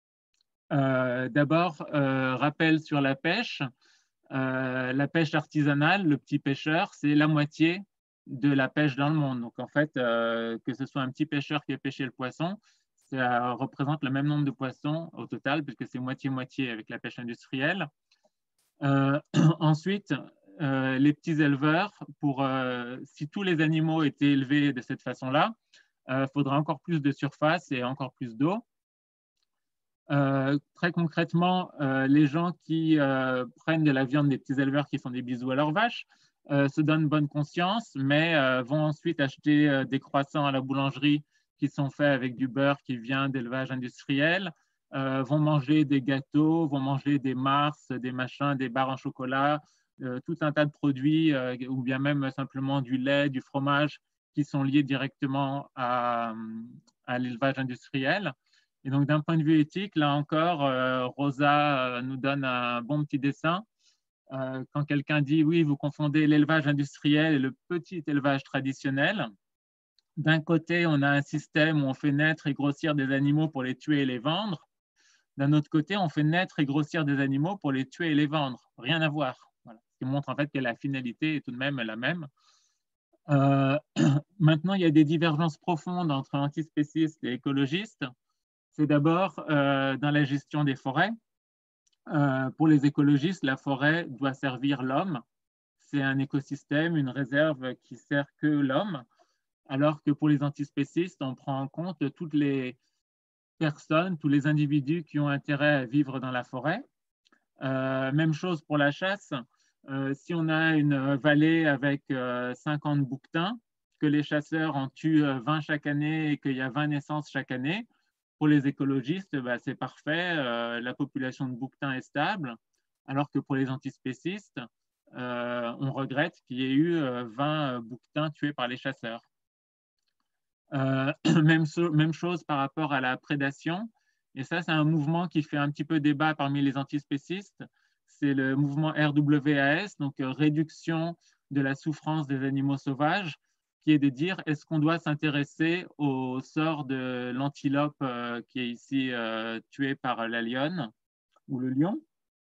euh, D'abord, euh, rappel sur la pêche. Euh, la pêche artisanale, le petit pêcheur, c'est la moitié de la pêche dans le monde. Donc, en fait, euh, que ce soit un petit pêcheur qui a pêché le poisson, ça représente le même nombre de poissons au total, puisque c'est moitié-moitié avec la pêche industrielle. Euh, ensuite, euh, les petits éleveurs, pour, euh, si tous les animaux étaient élevés de cette façon-là, il euh, faudra encore plus de surface et encore plus d'eau. Euh, très concrètement, euh, les gens qui euh, prennent de la viande des petits éleveurs qui font des bisous à leurs vaches euh, se donnent bonne conscience, mais euh, vont ensuite acheter euh, des croissants à la boulangerie qui sont faits avec du beurre qui vient d'élevage industriel, euh, vont manger des gâteaux, vont manger des mars, des machins, des barres en chocolat, euh, tout un tas de produits, euh, ou bien même simplement du lait, du fromage, qui sont liés directement à, à l'élevage industriel. Et donc, d'un point de vue éthique, là encore, euh, Rosa euh, nous donne un bon petit dessin. Euh, quand quelqu'un dit, oui, vous confondez l'élevage industriel et le petit élevage traditionnel, d'un côté, on a un système où on fait naître et grossir des animaux pour les tuer et les vendre. D'un autre côté, on fait naître et grossir des animaux pour les tuer et les vendre. Rien à voir. Voilà. Ce qui montre en fait que la finalité est tout de même la même. Euh, maintenant, il y a des divergences profondes entre antispécistes et écologistes. C'est d'abord euh, dans la gestion des forêts. Euh, pour les écologistes, la forêt doit servir l'homme. C'est un écosystème, une réserve qui sert que l'homme, alors que pour les antispécistes, on prend en compte toutes les personnes, tous les individus qui ont intérêt à vivre dans la forêt. Euh, même chose pour la chasse. Euh, si on a une vallée avec euh, cinquante bouquetins, que les chasseurs en tuent vingt chaque année et qu'il y a vingt naissances chaque année, pour les écologistes, bah, c'est parfait, euh, la population de bouquetins est stable, alors que pour les antispécistes, euh, on regrette qu'il y ait eu euh, vingt bouquetins tués par les chasseurs. Euh, même, so même chose par rapport à la prédation. Et ça, c'est un mouvement qui fait un petit peu débat parmi les antispécistes. C'est le mouvement R W A S, donc euh, réduction de la souffrance des animaux sauvages, qui est de dire est-ce qu'on doit s'intéresser au sort de l'antilope euh, qui est ici euh, tuée par la lionne ou le lion.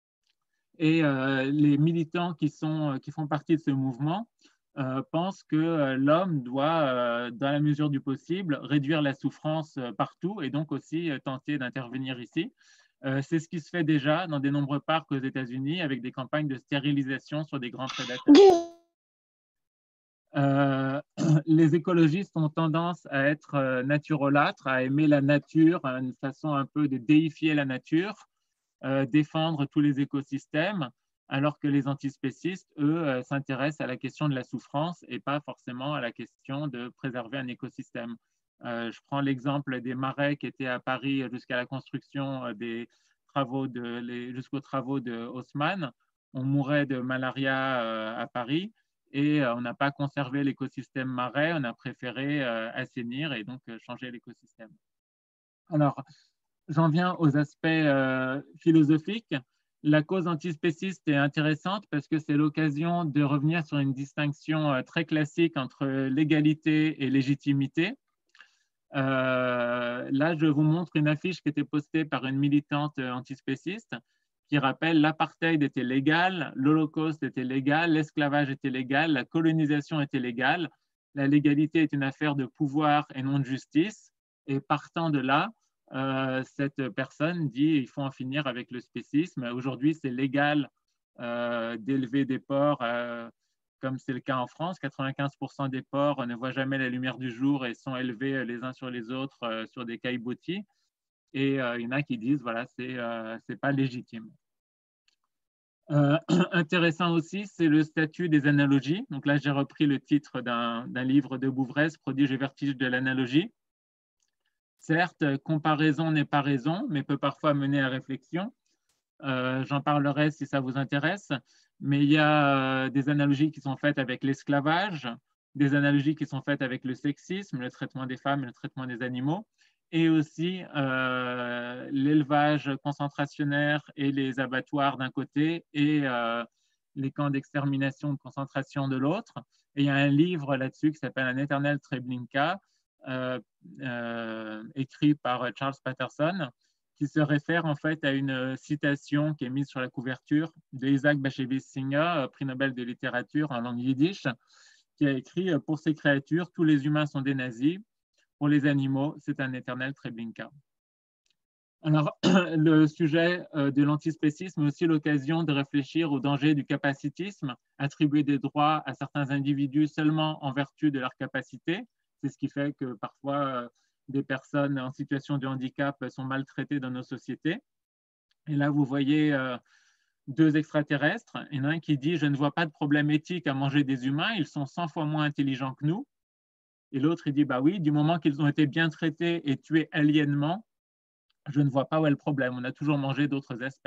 Et euh, les militants qui, sont, qui font partie de ce mouvement euh, pensent que euh, l'homme doit, euh, dans la mesure du possible, réduire la souffrance euh, partout et donc aussi euh, tenter d'intervenir ici. Euh, c'est ce qui se fait déjà dans de nombreux parcs aux États-Unis avec des campagnes de stérilisation sur des grands prédateurs. Euh, les écologistes ont tendance à être euh, naturolâtres, à aimer la nature, une façon un peu de déifier la nature, euh, défendre tous les écosystèmes, alors que les antispécistes, eux, euh, s'intéressent à la question de la souffrance et pas forcément à la question de préserver un écosystème. Euh, je prends l'exemple des marais qui étaient à Paris jusqu'à la construction des travaux de, les, jusqu'aux travaux de Haussmann. On mourait de malaria euh, à Paris et euh, on n'a pas conservé l'écosystème marais, on a préféré euh, assainir et donc euh, changer l'écosystème. Alors, j'en viens aux aspects euh, philosophiques. La cause antispéciste est intéressante parce que c'est l'occasion de revenir sur une distinction euh, très classique entre légalité et légitimité. Euh, là, je vous montre une affiche qui était postée par une militante antispéciste qui rappelle l'apartheid était légal, l'Holocauste était légal, l'esclavage était légal, la colonisation était légale. La légalité est une affaire de pouvoir et non de justice. Et partant de là, euh, cette personne dit il faut en finir avec le spécisme. Aujourd'hui, c'est légal euh, d'élever des porcs, euh, comme c'est le cas en France. quatre-vingt-quinze pour cent des porcs ne voient jamais la lumière du jour et sont élevés les uns sur les autres euh, sur des caillebotis. Et euh, il y en a qui disent voilà, c'est euh, c'est pas légitime. Euh, intéressant aussi, c'est le statut des analogies. Donc là, j'ai repris le titre d'un livre de Bouvresse, Prodige et vertige de l'analogie. Certes, comparaison n'est pas raison, mais peut parfois mener à réflexion. Euh, J'en parlerai si ça vous intéresse. Mais il y a euh, des analogies qui sont faites avec l'esclavage, des analogies qui sont faites avec le sexisme, le traitement des femmes et le traitement des animaux, et aussi euh, l'élevage concentrationnaire et les abattoirs d'un côté et euh, les camps d'extermination de concentration de l'autre. Et il y a un livre là-dessus qui s'appelle Un éternel Treblinka, euh, euh, écrit par Charles Patterson, qui se réfère en fait à une citation qui est mise sur la couverture d'Isaac Bashevis Singer, prix Nobel de littérature en langue yiddish, qui a écrit « Pour ces créatures, tous les humains sont des nazis. Pour les animaux, c'est un éternel Treblinka ». Alors, le sujet de l'antispécisme est aussi l'occasion de réfléchir au danger du capacitisme, attribuer des droits à certains individus seulement en vertu de leur capacité. C'est ce qui fait que parfois des personnes en situation de handicap sont maltraitées dans nos sociétés. Et là, vous voyez euh, deux extraterrestres. Il y en a un qui dit « Je ne vois pas de problème éthique à manger des humains, ils sont cent fois moins intelligents que nous. » Et l'autre, il dit « Bah oui, du moment qu'ils ont été bien traités et tués aliénement, je ne vois pas où est le problème. On a toujours mangé d'autres espèces. »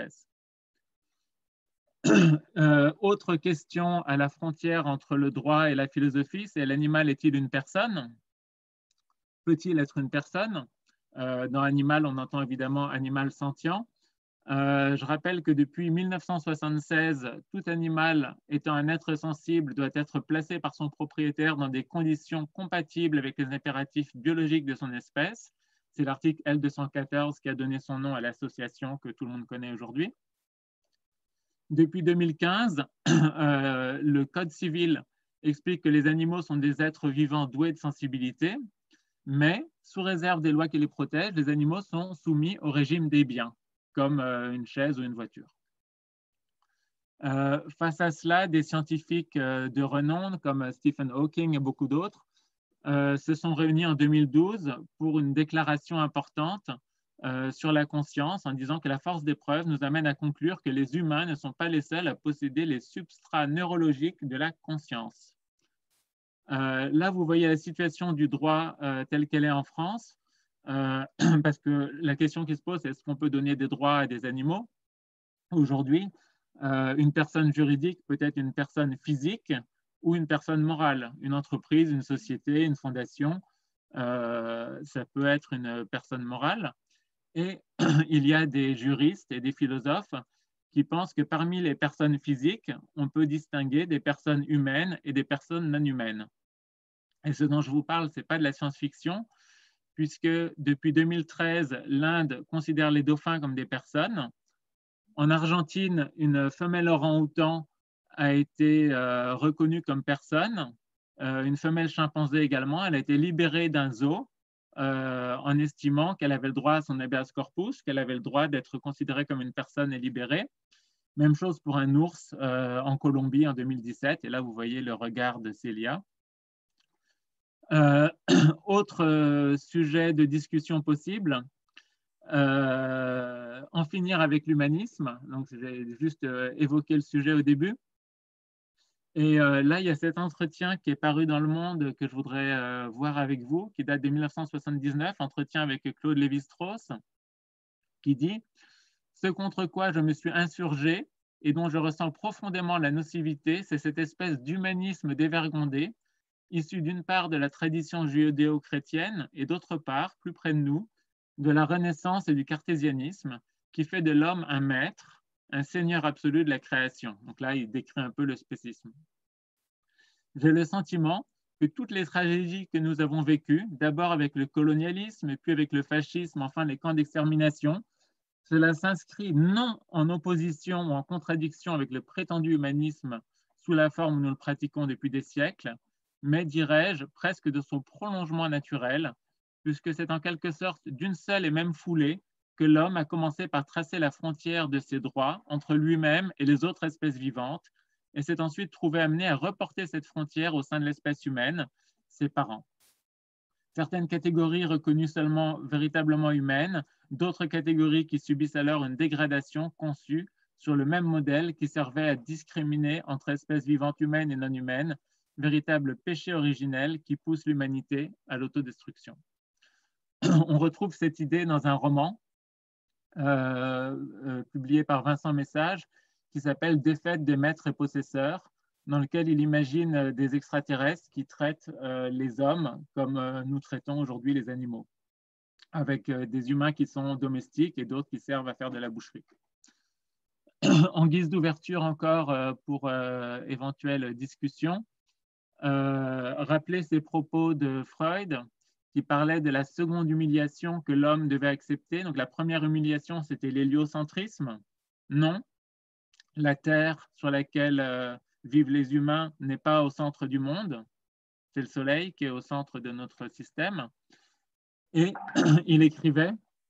Euh, autre question à la frontière entre le droit et la philosophie, c'est l'animal est-il une personne? Peut-il être une personne? euh, Dans animal, on entend évidemment animal sentient. Euh, je rappelle que depuis mille neuf cent soixante-seize, tout animal étant un être sensible doit être placé par son propriétaire dans des conditions compatibles avec les impératifs biologiques de son espèce. C'est l'article L deux cent quatorze qui a donné son nom à l'association que tout le monde connaît aujourd'hui. Depuis deux mille quinze, euh, le Code civil explique que les animaux sont des êtres vivants doués de sensibilité, mais sous réserve des lois qui les protègent, les animaux sont soumis au régime des biens, comme euh, une chaise ou une voiture. Euh, face à cela, des scientifiques euh, de renom comme Stephen Hawking et beaucoup d'autres euh, se sont réunis en deux mille douze pour une déclaration importante euh, sur la conscience en disant que la force des preuves nous amène à conclure que les humains ne sont pas les seuls à posséder les substrats neurologiques de la conscience. Euh, là, vous voyez la situation du droit euh, telle qu'elle est en France, euh, parce que la question qui se pose, c'est est-ce qu'on peut donner des droits à des animaux? Aujourd'hui, euh, une personne juridique peut être une personne physique ou une personne morale, une entreprise, une société, une fondation, euh, ça peut être une personne morale. Et il y a des juristes et des philosophes qui pensent que parmi les personnes physiques, on peut distinguer des personnes humaines et des personnes non humaines. Et ce dont je vous parle, ce n'est pas de la science-fiction, puisque depuis deux mille treize, l'Inde considère les dauphins comme des personnes. En Argentine, une femelle orang-outan a été euh, reconnue comme personne, euh, une femelle chimpanzé également. Elle a été libérée d'un zoo euh, en estimant qu'elle avait le droit à son habeas corpus, qu'elle avait le droit d'être considérée comme une personne et libérée. Même chose pour un ours euh, en Colombie en deux mille dix-sept. Et là, vous voyez le regard de Célia. Euh, autre euh, sujet de discussion possible, euh, en finir avec l'humanisme. Donc, j'ai juste euh, évoqué le sujet au début. Et euh, là, il y a cet entretien qui est paru dans Le Monde que je voudrais euh, voir avec vous, qui date de mille neuf cent soixante-dix-neuf, entretien avec Claude Lévi-Strauss, qui dit « Ce contre quoi je me suis insurgé et dont je ressens profondément la nocivité, c'est cette espèce d'humanisme dévergondé, issu d'une part de la tradition judéo-chrétienne et d'autre part, plus près de nous, de la Renaissance et du cartésianisme, qui fait de l'homme un maître, un seigneur absolu de la création. » Donc là, il décrit un peu le spécisme. J'ai le sentiment que toutes les tragédies que nous avons vécues, d'abord avec le colonialisme, puis avec le fascisme, enfin les camps d'extermination, cela s'inscrit non en opposition ou en contradiction avec le prétendu humanisme sous la forme où nous le pratiquons depuis des siècles, mais, dirais-je, presque de son prolongement naturel, puisque c'est en quelque sorte d'une seule et même foulée que l'homme a commencé par tracer la frontière de ses droits entre lui-même et les autres espèces vivantes, et s'est ensuite trouvé amené à reporter cette frontière au sein de l'espèce humaine, ses parents. Certaines catégories reconnues seulement véritablement humaines, d'autres catégories qui subissent alors une dégradation conçue sur le même modèle qui servait à discriminer entre espèces vivantes humaines et non humaines, véritable péché originel qui pousse l'humanité à l'autodestruction. On retrouve cette idée dans un roman euh, euh, publié par Vincent Message qui s'appelle « Défaite des maîtres et possesseurs », dans lequel il imagine des extraterrestres qui traitent euh, les hommes comme euh, nous traitons aujourd'hui les animaux, avec euh, des humains qui sont domestiques et d'autres qui servent à faire de la boucherie. En guise d'ouverture encore euh, pour euh, éventuelle discussion, euh, rappeler ces propos de Freud qui parlait de la seconde humiliation que l'homme devait accepter. Donc la première humiliation, c'était l'héliocentrisme. Non, la Terre sur laquelle euh, vivent les humains n'est pas au centre du monde. C'est le Soleil qui est au centre de notre système. Et il écrivait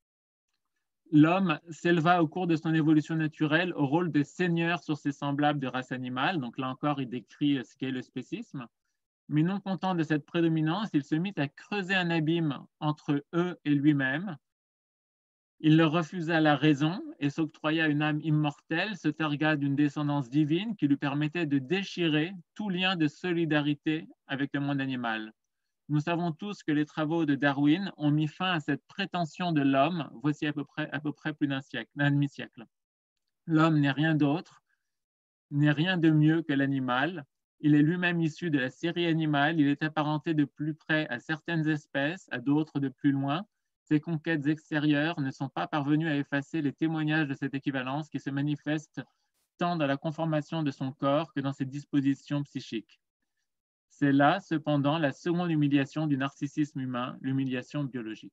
« L'homme s'éleva au cours de son évolution naturelle au rôle de seigneur sur ses semblables de race animale. » Donc là encore, il décrit ce qu'est le spécisme. Mais non content de cette prédominance, il se mit à creuser un abîme entre eux et lui-même. Il leur refusa la raison et s'octroya une âme immortelle, se targua d'une descendance divine qui lui permettait de déchirer tout lien de solidarité avec le monde animal. Nous savons tous que les travaux de Darwin ont mis fin à cette prétention de l'homme, voici à peu près, à peu près plus d'un siècle, d'un demi-siècle. L'homme n'est rien d'autre, n'est rien de mieux que l'animal. Il est lui-même issu de la série animale, il est apparenté de plus près à certaines espèces, à d'autres de plus loin. Ces conquêtes extérieures ne sont pas parvenues à effacer les témoignages de cette équivalence qui se manifeste tant dans la conformation de son corps que dans ses dispositions psychiques. C'est là, cependant, la seconde humiliation du narcissisme humain, l'humiliation biologique.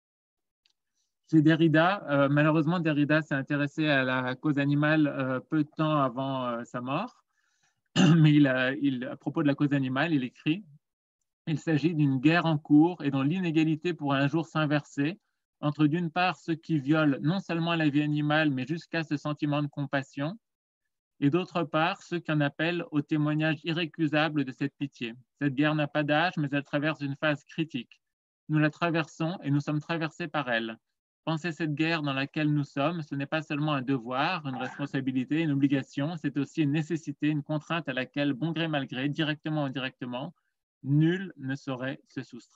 Chez Derrida, euh, malheureusement, Derrida s'est intéressé à la cause animale euh, peu de temps avant euh, sa mort, mais il a, il, à propos de la cause animale, il écrit « Il s'agit d'une guerre en cours et dont l'inégalité pourrait un jour s'inverser entre d'une part ceux qui violent non seulement la vie animale, mais jusqu'à ce sentiment de compassion, et d'autre part ceux qui en appellent au témoignage irrécusable de cette pitié. Cette guerre n'a pas d'âge, mais elle traverse une phase critique. Nous la traversons et nous sommes traversés par elle. Penser cette guerre dans laquelle nous sommes, ce n'est pas seulement un devoir, une responsabilité, une obligation, c'est aussi une nécessité, une contrainte à laquelle, bon gré mal gré, directement ou indirectement, nul ne saurait se soustraire. »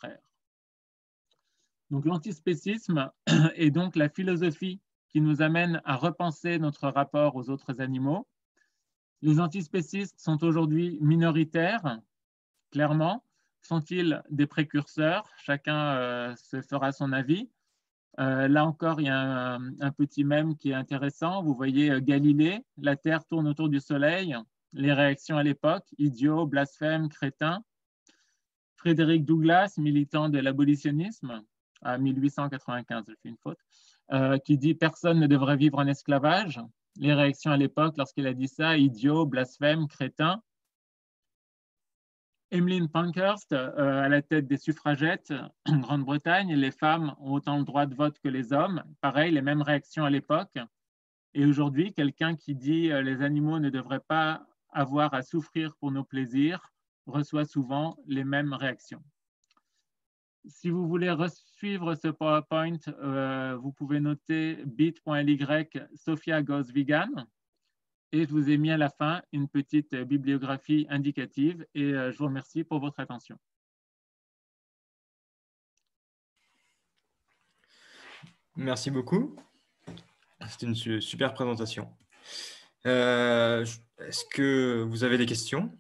Donc l'antispécisme est donc la philosophie qui nous amène à repenser notre rapport aux autres animaux. Les antispécistes sont aujourd'hui minoritaires, clairement. Sont-ils des précurseurs? Chacun euh, se fera son avis. Euh, là encore, il y a un, un petit mème qui est intéressant. Vous voyez euh, Galilée, la Terre tourne autour du Soleil. Les réactions à l'époque, idiot, blasphème, crétin. Frédéric Douglass, militant de l'abolitionnisme, à mille huit cent quatre-vingt-quinze, je fais une faute, euh, qui dit « Personne ne devrait vivre en esclavage ». Les réactions à l'époque, lorsqu'il a dit ça, idiot, blasphème, crétin. Emmeline Pankhurst, euh, à la tête des suffragettes en Grande-Bretagne, les femmes ont autant le droit de vote que les hommes. Pareil, les mêmes réactions à l'époque. Et aujourd'hui, quelqu'un qui dit euh, les animaux ne devraient pas avoir à souffrir pour nos plaisirs reçoit souvent les mêmes réactions. Si vous voulez suivre ce PowerPoint, euh, vous pouvez noter bit.ly Sophia Goes Vegan. Et je vous ai mis à la fin une petite bibliographie indicative et je vous remercie pour votre attention. Merci beaucoup. C'était une super présentation. Euh, Est-ce que vous avez des questions?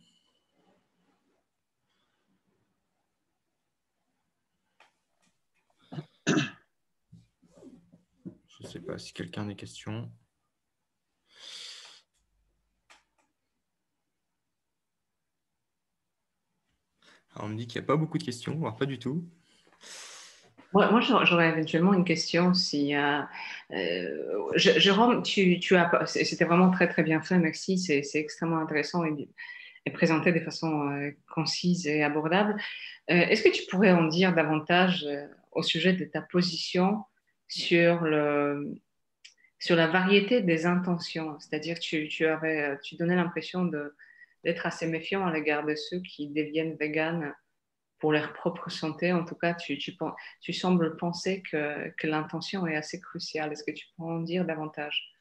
Je ne sais pas si quelqu'un a des questions. Alors, on me dit qu'il n'y a pas beaucoup de questions, voire pas du tout. Moi, moi j'aurais éventuellement une question. Si, euh, euh, Jérôme, tu, tu as, c'était vraiment très très bien fait, merci. C'est extrêmement intéressant et, et présenté de façon euh, concise et abordable. Euh, Est-ce que tu pourrais en dire davantage euh, au sujet de ta position sur le, sur la variété des intentions? C'est-à-dire que tu, tu avais, tu donnais l'impression de d'être assez méfiant à l'égard de ceux qui deviennent véganes pour leur propre santé. En tout cas, tu, tu, tu sembles penser que, que l'intention est assez cruciale. Est-ce que tu peux en dire davantage?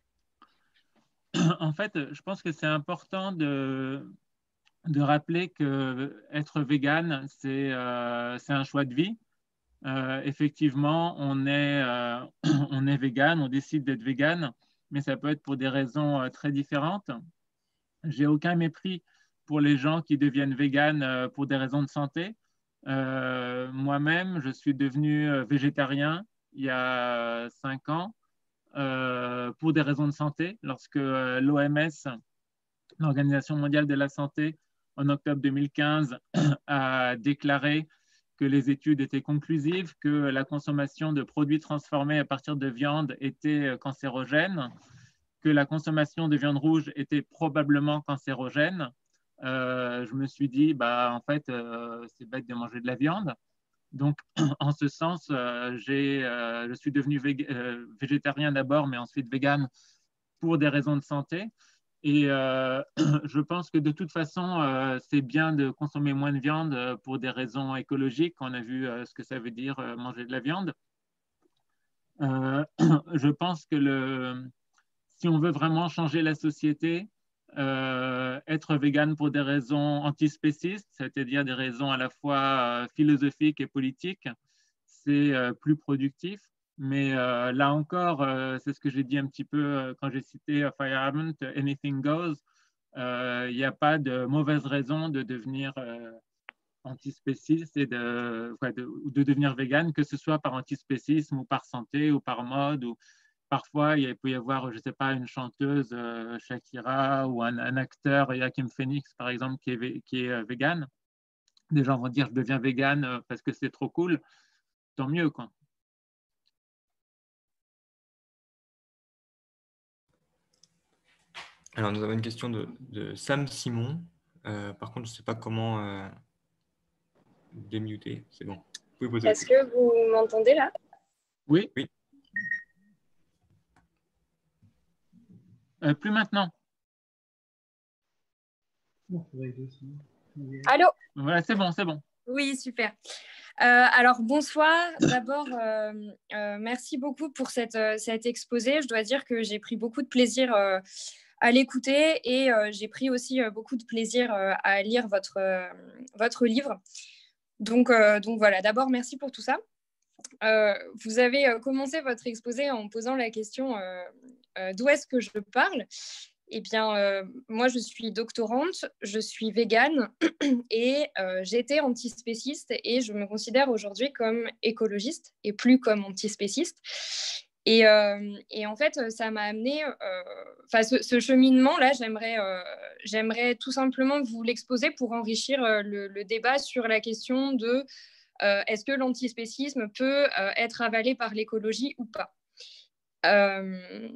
En fait, je pense que c'est important de, de rappeler qu'être végane, c'est euh, un choix de vie. Euh, effectivement, on est, euh, on est végane, on décide d'être végane, mais ça peut être pour des raisons euh, très différentes. J'ai aucun mépris pour les gens qui deviennent véganes euh, pour des raisons de santé. Euh, Moi-même, je suis devenu euh, végétarien il y a cinq ans euh, pour des raisons de santé. Lorsque euh, l'O M S, l'Organisation mondiale de la santé, en octobre deux mille quinze, a déclaré que les études étaient conclusives, que la consommation de produits transformés à partir de viande était cancérogène, que la consommation de viande rouge était probablement cancérogène, euh, je me suis dit, bah, en fait, euh, c'est bête de manger de la viande. Donc, en ce sens, euh, euh, je suis devenu vég euh, végétarien d'abord, mais ensuite vegan pour des raisons de santé. Et euh, je pense que de toute façon, euh, c'est bien de consommer moins de viande pour des raisons écologiques. On a vu euh, ce que ça veut dire euh, manger de la viande. Euh, je pense que le, si on veut vraiment changer la société, euh, être vegan pour des raisons antispécistes, c'est-à-dire des raisons à la fois euh, philosophiques et politiques, c'est euh, plus productif. Mais euh, là encore, euh, c'est ce que j'ai dit un petit peu euh, quand j'ai cité euh, Fire Ardent, Anything Goes. Il euh, n'y a pas de mauvaise raison de devenir euh, antispéciste et de, ouais, de, de devenir vegan, que ce soit par antispécisme ou par santé ou par mode. Ou parfois, il peut y avoir, je ne sais pas, une chanteuse, euh, Shakira, ou un, un acteur, Joaquin Phoenix, par exemple, qui est, qui est euh, vegan. Des gens vont dire, je deviens vegan euh, parce que c'est trop cool. Tant mieux, quoi. Alors, nous avons une question de, de Sam Simon. Euh, par contre, je ne sais pas comment euh, démuter. C'est bon. Vous pouvez poser la Est-ce question. que vous m'entendez là? Oui. Oui. Euh, plus maintenant. Allô? Ouais, c'est bon, c'est bon. Oui, super. Euh, alors, bonsoir. D'abord, euh, euh, merci beaucoup pour cette, euh, cet exposé. Je dois dire que j'ai pris beaucoup de plaisir euh, à l'écouter et euh, j'ai pris aussi euh, beaucoup de plaisir euh, à lire votre, euh, votre livre. Donc, euh, donc voilà, d'abord, merci pour tout ça. Euh, vous avez euh, commencé votre exposé en posant la question euh, euh, d'où est-ce que je parle? Eh bien, euh, moi, je suis doctorante, je suis végane et euh, j'étais antispéciste et je me considère aujourd'hui comme écologiste et plus comme antispéciste. Et, euh, et en fait, ça m'a amené, enfin, euh, ce, ce cheminement-là, j'aimerais, euh, j'aimerais tout simplement vous l'exposer pour enrichir euh, le, le débat sur la question de euh, est-ce que l'antispécisme peut euh, être avalé par l'écologie ou pas. Euh,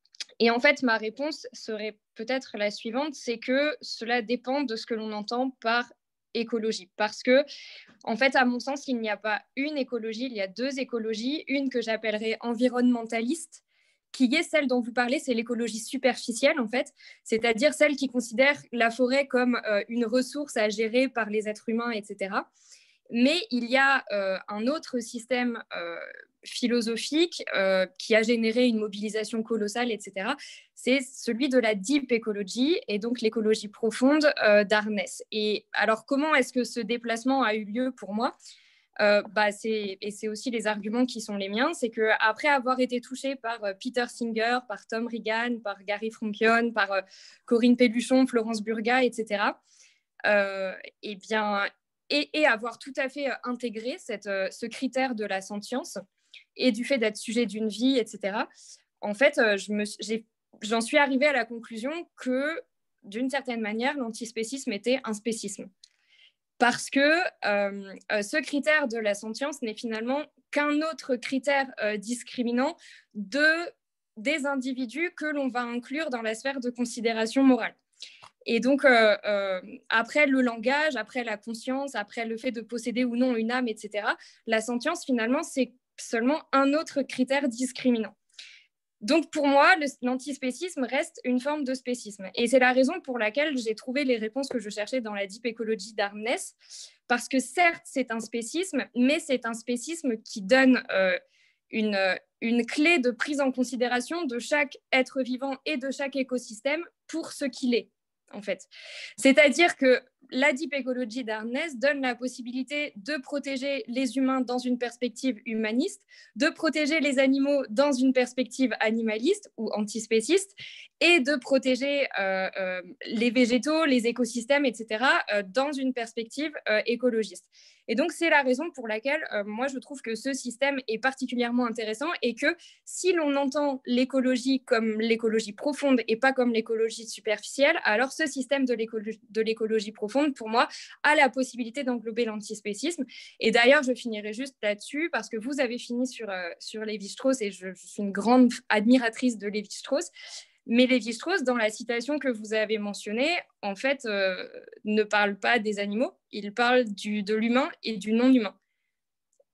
et en fait, ma réponse serait peut-être la suivante, c'est que cela dépend de ce que l'on entend par écologie. Parce que, en fait, à mon sens, il n'y a pas une écologie, il y a deux écologies. Une que j'appellerais environnementaliste, qui est celle dont vous parlez, c'est l'écologie superficielle, en fait, c'est-à-dire celle qui considère la forêt comme euh, une ressource à gérer par les êtres humains, et cetera. Mais il y a euh, un autre système euh, philosophique euh, qui a généré une mobilisation colossale, et cetera. C'est celui de la deep ecology et donc l'écologie profonde euh, d'Arnès. Et alors, comment est-ce que ce déplacement a eu lieu pour moi? Euh, bah, c'est, et c'est aussi les arguments qui sont les miens, c'est qu'après avoir été touchée par euh, Peter Singer, par Tom Regan, par Gary Frankion, par euh, Corinne Pelluchon, Florence Burga, et cetera, euh, eh bien, et, et avoir tout à fait intégré cette, euh, ce critère de la sentience et du fait d'être sujet d'une vie, et cetera, en fait, euh, je me, j'ai, j'en suis arrivée à la conclusion que, d'une certaine manière, l'antispécisme était un spécisme. Parce que euh, euh, ce critère de la sentience n'est finalement qu'un autre critère euh, discriminant de, des individus que l'on va inclure dans la sphère de considération morale. Et donc, euh, euh, après le langage, après la conscience, après le fait de posséder ou non une âme, et cetera, la sentience, finalement, c'est seulement un autre critère discriminant. Donc, pour moi, le, l'antispécisme reste une forme de spécisme. Et c'est la raison pour laquelle j'ai trouvé les réponses que je cherchais dans la deep ecology d'Arnès, parce que certes, c'est un spécisme, mais c'est un spécisme qui donne euh, une, une clé de prise en considération de chaque être vivant et de chaque écosystème pour ce qu'il est, en fait. C'est-à-dire que la deep ecology d'Arnès donne la possibilité de protéger les humains dans une perspective humaniste, de protéger les animaux dans une perspective animaliste ou antispéciste, et de protéger euh, euh, les végétaux, les écosystèmes, et cetera, euh, dans une perspective euh, écologiste. Et donc, c'est la raison pour laquelle euh, moi, je trouve que ce système est particulièrement intéressant et que si l'on entend l'écologie comme l'écologie profonde et pas comme l'écologie superficielle, alors ce système de l'écologie, de l'écologie profonde, pour moi, a la possibilité d'englober l'antispécisme. Et d'ailleurs, je finirai juste là-dessus parce que vous avez fini sur, euh, sur Lévi-Strauss et je, je suis une grande admiratrice de Lévi-Strauss. Mais Lévi-Strauss, dans la citation que vous avez mentionnée, en fait, euh, ne parle pas des animaux, il parle du, de l'humain et du non-humain.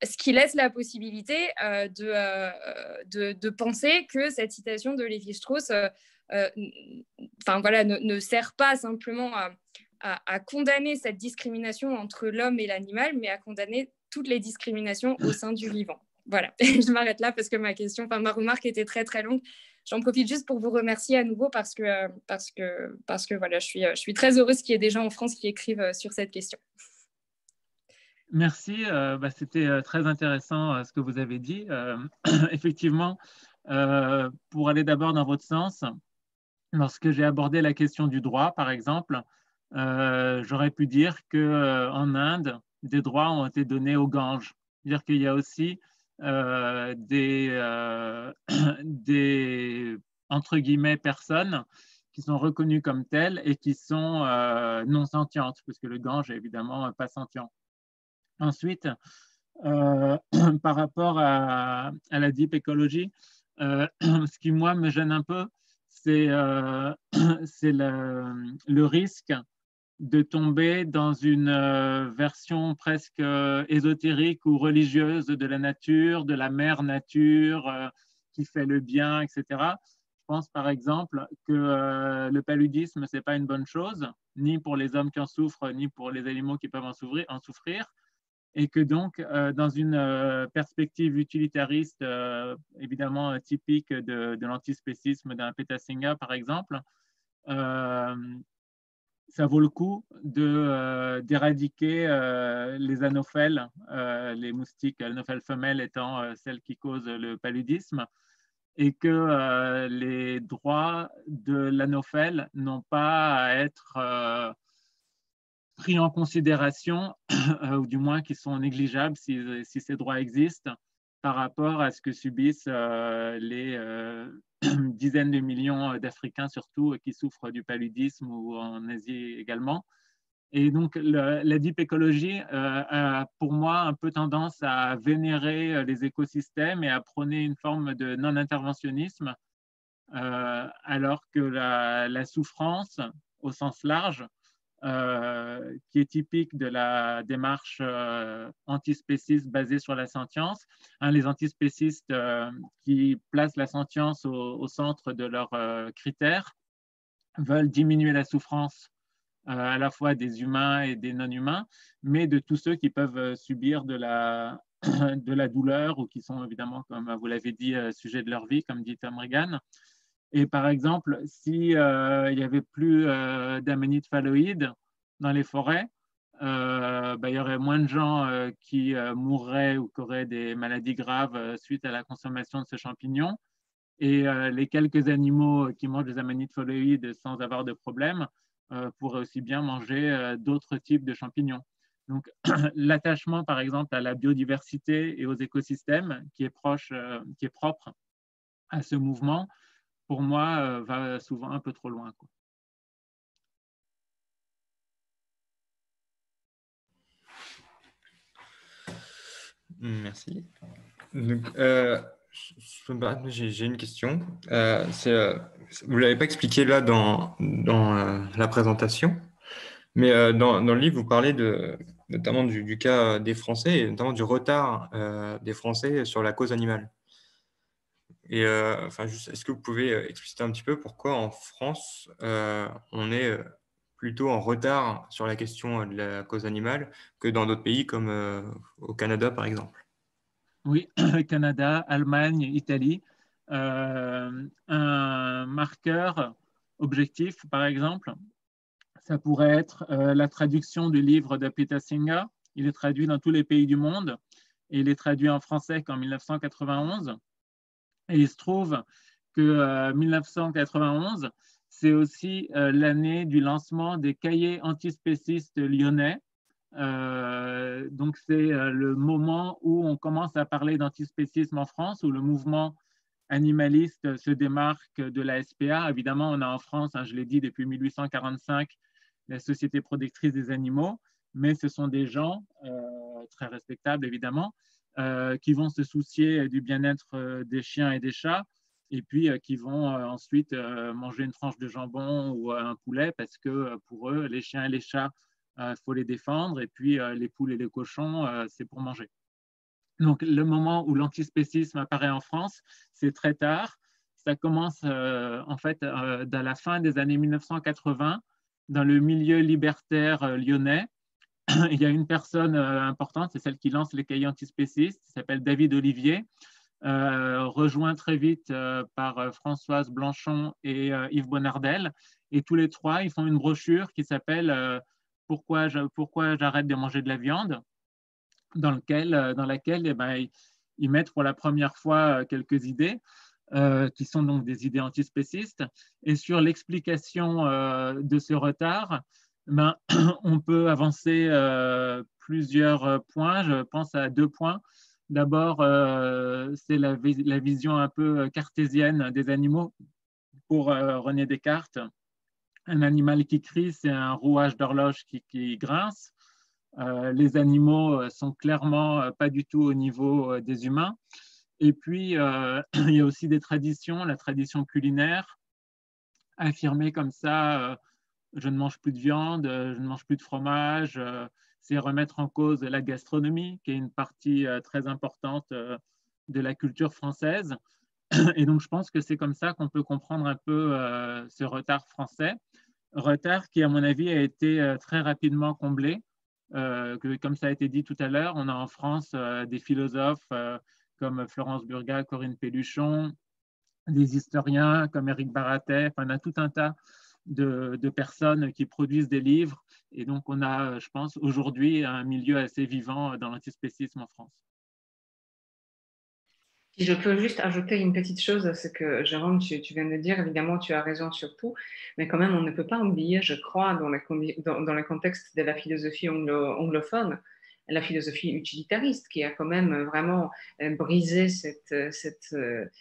ce qui laisse la possibilité euh, de, euh, de, de penser que cette citation de Lévi-Strauss euh, euh, enfin, voilà, ne, ne sert pas simplement à, à, à condamner cette discrimination entre l'homme et l'animal, mais à condamner toutes les discriminations au sein du vivant. Voilà, je m'arrête là parce que ma question, enfin ma remarque était très très longue. J'en profite juste pour vous remercier à nouveau parce que, euh, parce que, parce que voilà, je suis, je suis très heureuse qu'il y ait des gens en France qui écrivent sur cette question. Merci, euh, bah, c'était très intéressant euh, ce que vous avez dit. Euh, effectivement, euh, pour aller d'abord dans votre sens, lorsque j'ai abordé la question du droit, par exemple, euh, j'aurais pu dire qu'en euh, Inde, des droits ont été donnés aux Ganges. C'est-à-dire qu'il y a aussi euh, des, euh, des, entre guillemets, personnes qui sont reconnues comme telles et qui sont euh, non sentientes, parce que le Gange est évidemment pas sentient. Ensuite, euh, par rapport à, à la deep ecology, euh, ce qui, moi, me gêne un peu, c'est euh, le, le risque de tomber dans une euh, version presque euh, ésotérique ou religieuse de la nature, de la mère nature euh, qui fait le bien, et cetera. Je pense par exemple que euh, le paludisme, ce n'est pas une bonne chose, ni pour les hommes qui en souffrent, ni pour les animaux qui peuvent en souffrir, en souffrir et que donc, euh, dans une euh, perspective utilitariste, euh, évidemment typique de, de l'antispécisme d'un Peter Singer, par exemple, euh, ça vaut le coup d'éradiquer euh, euh, les anophèles, euh, les moustiques, l'anophèle femelle étant euh, celle qui cause le paludisme, et que euh, les droits de l'anophèle n'ont pas à être euh, pris en considération, euh, ou du moins qui sont négligeables si, si ces droits existent, par rapport à ce que subissent euh, les euh, dizaines de millions d'Africains surtout qui souffrent du paludisme ou en Asie également. Et donc, le, la deep écologie euh, a pour moi un peu tendance à vénérer les écosystèmes et à prôner une forme de non-interventionnisme, euh, alors que la, la souffrance, au sens large, Euh, qui est typique de la démarche euh, antispéciste basée sur la sentience. Hein, les antispécistes euh, qui placent la sentience au, au centre de leurs euh, critères veulent diminuer la souffrance euh, à la fois des humains et des non-humains, mais de tous ceux qui peuvent subir de la, de la douleur ou qui sont évidemment, comme vous l'avez dit, euh, sujet de leur vie, comme dit Tom Regan. Et par exemple, s'il euh, n'y avait plus euh, d'aménites phalloïdes dans les forêts, euh, bah, il y aurait moins de gens euh, qui euh, mourraient ou qui auraient des maladies graves euh, suite à la consommation de ce champignon. Et euh, les quelques animaux qui mangent des aménites phalloïdes sans avoir de problème euh, pourraient aussi bien manger euh, d'autres types de champignons. Donc, l'attachement, par exemple, à la biodiversité et aux écosystèmes, qui est, proche, euh, qui est propre à ce mouvement, pour moi, euh, va souvent un peu trop loin, quoi. Merci. Euh, J'ai une question. Euh, euh, vous ne l'avez pas expliqué là dans, dans euh, la présentation, mais euh, dans, dans le livre, vous parlez de, notamment du, du cas des Français, et notamment du retard euh, des Français sur la cause animale. Et euh, enfin, est-ce que vous pouvez expliciter un petit peu pourquoi en France, euh, on est plutôt en retard sur la question de la cause animale que dans d'autres pays comme euh, au Canada, par exemple? Oui, Canada, Allemagne, Italie. Euh, un marqueur objectif, par exemple, ça pourrait être euh, la traduction du livre de Peter Singer. Il est traduit dans tous les pays du monde et il est traduit en français qu'en mille neuf cent quatre-vingt-onze. Et il se trouve que euh, mille neuf cent quatre-vingt-onze, c'est aussi euh, l'année du lancement des cahiers antispécistes lyonnais. Euh, donc, c'est euh, le moment où on commence à parler d'antispécisme en France, où le mouvement animaliste se démarque de la S P A. Évidemment, on a en France, hein, je l'ai dit, depuis mille huit cent quarante-cinq, la Société protectrice des animaux, mais ce sont des gens euh, très respectables, évidemment, euh, qui vont se soucier du bien-être des chiens et des chats, et puis euh, qui vont euh, ensuite euh, manger une tranche de jambon ou euh, un poulet, parce que euh, pour eux, les chiens et les chats, il euh, faut les défendre, et puis euh, les poules et les cochons, euh, c'est pour manger. Donc, le moment où l'antispécisme apparaît en France, c'est très tard. Ça commence euh, en fait euh, dans la fin des années mille neuf cent quatre-vingts dans le milieu libertaire euh, lyonnais. Il y a une personne euh, importante, c'est celle qui lance les cahiers antispécistes, qui s'appelle David Olivier, euh, rejoint très vite euh, par euh, Françoise Blanchon et euh, Yves Bonnardel. Et tous les trois, ils font une brochure qui s'appelle euh, « Pourquoi j'arrête de manger de la viande ?» dans, lequel, euh, dans laquelle eh ben, ils, ils mettent pour la première fois euh, quelques idées. Euh, qui sont donc des idées antispécistes. Et sur l'explication euh, de ce retard, ben, on peut avancer euh, plusieurs points. Je pense à deux points. D'abord, euh, c'est la, la vision un peu cartésienne des animaux. Pour euh, René Descartes, un animal qui crie, c'est un rouage d'horloge qui, qui grince. Euh, les animaux sont clairement pas du tout au niveau des humains. Et puis, euh, il y a aussi des traditions, la tradition culinaire, affirmer comme ça, euh, je ne mange plus de viande, je ne mange plus de fromage, euh, c'est remettre en cause la gastronomie, qui est une partie euh, très importante euh, de la culture française. Et donc, je pense que c'est comme ça qu'on peut comprendre un peu euh, ce retard français, retard qui, à mon avis, a été euh, très rapidement comblé. Euh, que, comme ça a été dit tout à l'heure, on a en France euh, des philosophes euh, comme Florence Burgat, Corinne Pelluchon, des historiens comme Éric Baratet, enfin, on a tout un tas de, de personnes qui produisent des livres. Et donc, on a, je pense, aujourd'hui un milieu assez vivant dans l'antispécisme en France. Si je peux juste ajouter une petite chose à ce que Jérôme, tu, tu viens de dire, évidemment, tu as raison sur tout, mais quand même, on ne peut pas oublier, je crois, dans, la, dans, dans le contexte de la philosophie anglo, anglophone, la philosophie utilitariste qui a quand même vraiment brisé cette, cette,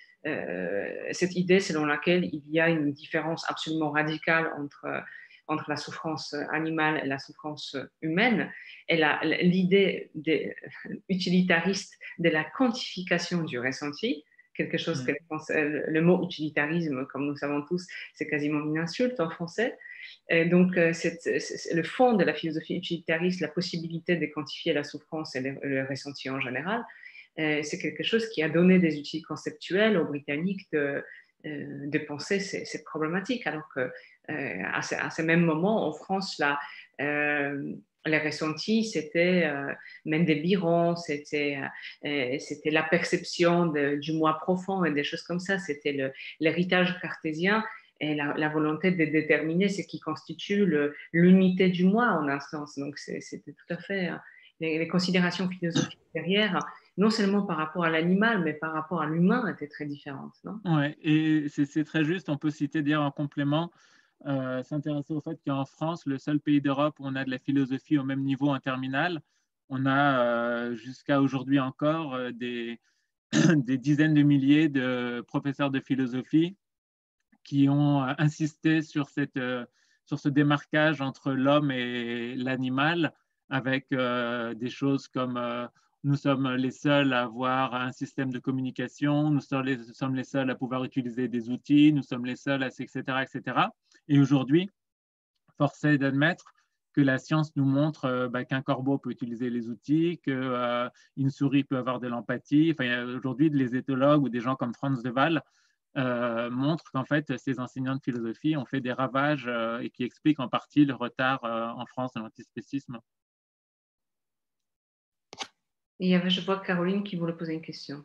euh, cette idée selon laquelle il y a une différence absolument radicale entre, entre la souffrance animale et la souffrance humaine. Et l'idée utilitariste de la quantification du ressenti, quelque chose que mmh. le mot utilitarisme, comme nous savons tous, c'est quasiment une insulte en français. Et donc, c'est, c'est le fond de la philosophie utilitariste, la possibilité de quantifier la souffrance et le, le ressenti en général, euh, c'est quelque chose qui a donné des outils conceptuels aux Britanniques de, euh, de penser ces, ces problématiques, alors que euh, à, ce, à ce même moment, en France, là, euh, les ressentis, c'était euh, Mendel-Biron, c'était euh, c'était la perception de, du moi profond et des choses comme ça, c'était le, l'héritage cartésien et la, la volonté de déterminer ce qui constitue le, l'unité du moi en un sens. Donc, c'est, c'était tout à fait euh, les, les considérations philosophiques derrière, non seulement par rapport à l'animal, mais par rapport à l'humain, étaient très différentes. Non? Ouais, et c'est, c'est très juste, on peut citer dire en complément, Euh, s'intéresser au fait qu'en France, le seul pays d'Europe où on a de la philosophie au même niveau en terminale, on a euh, jusqu'à aujourd'hui encore euh, des, des dizaines de milliers de professeurs de philosophie qui ont insisté sur, cette, euh, sur ce démarquage entre l'homme et l'animal avec euh, des choses comme euh, nous sommes les seuls à avoir un système de communication, nous sommes les, nous sommes les seuls à pouvoir utiliser des outils, nous sommes les seuls à, et cetera, et cetera. Et aujourd'hui, force est d'admettre que la science nous montre euh, bah, qu'un corbeau peut utiliser les outils, qu'une euh, souris peut avoir de l'empathie. Enfin, aujourd'hui, les éthologues ou des gens comme Franz de Waal euh, montrent qu'en fait, ces enseignants de philosophie ont fait des ravages euh, et qui expliquent en partie le retard euh, en France de l'antispécisme. Il y avait, je vois, Caroline qui voulait poser une question.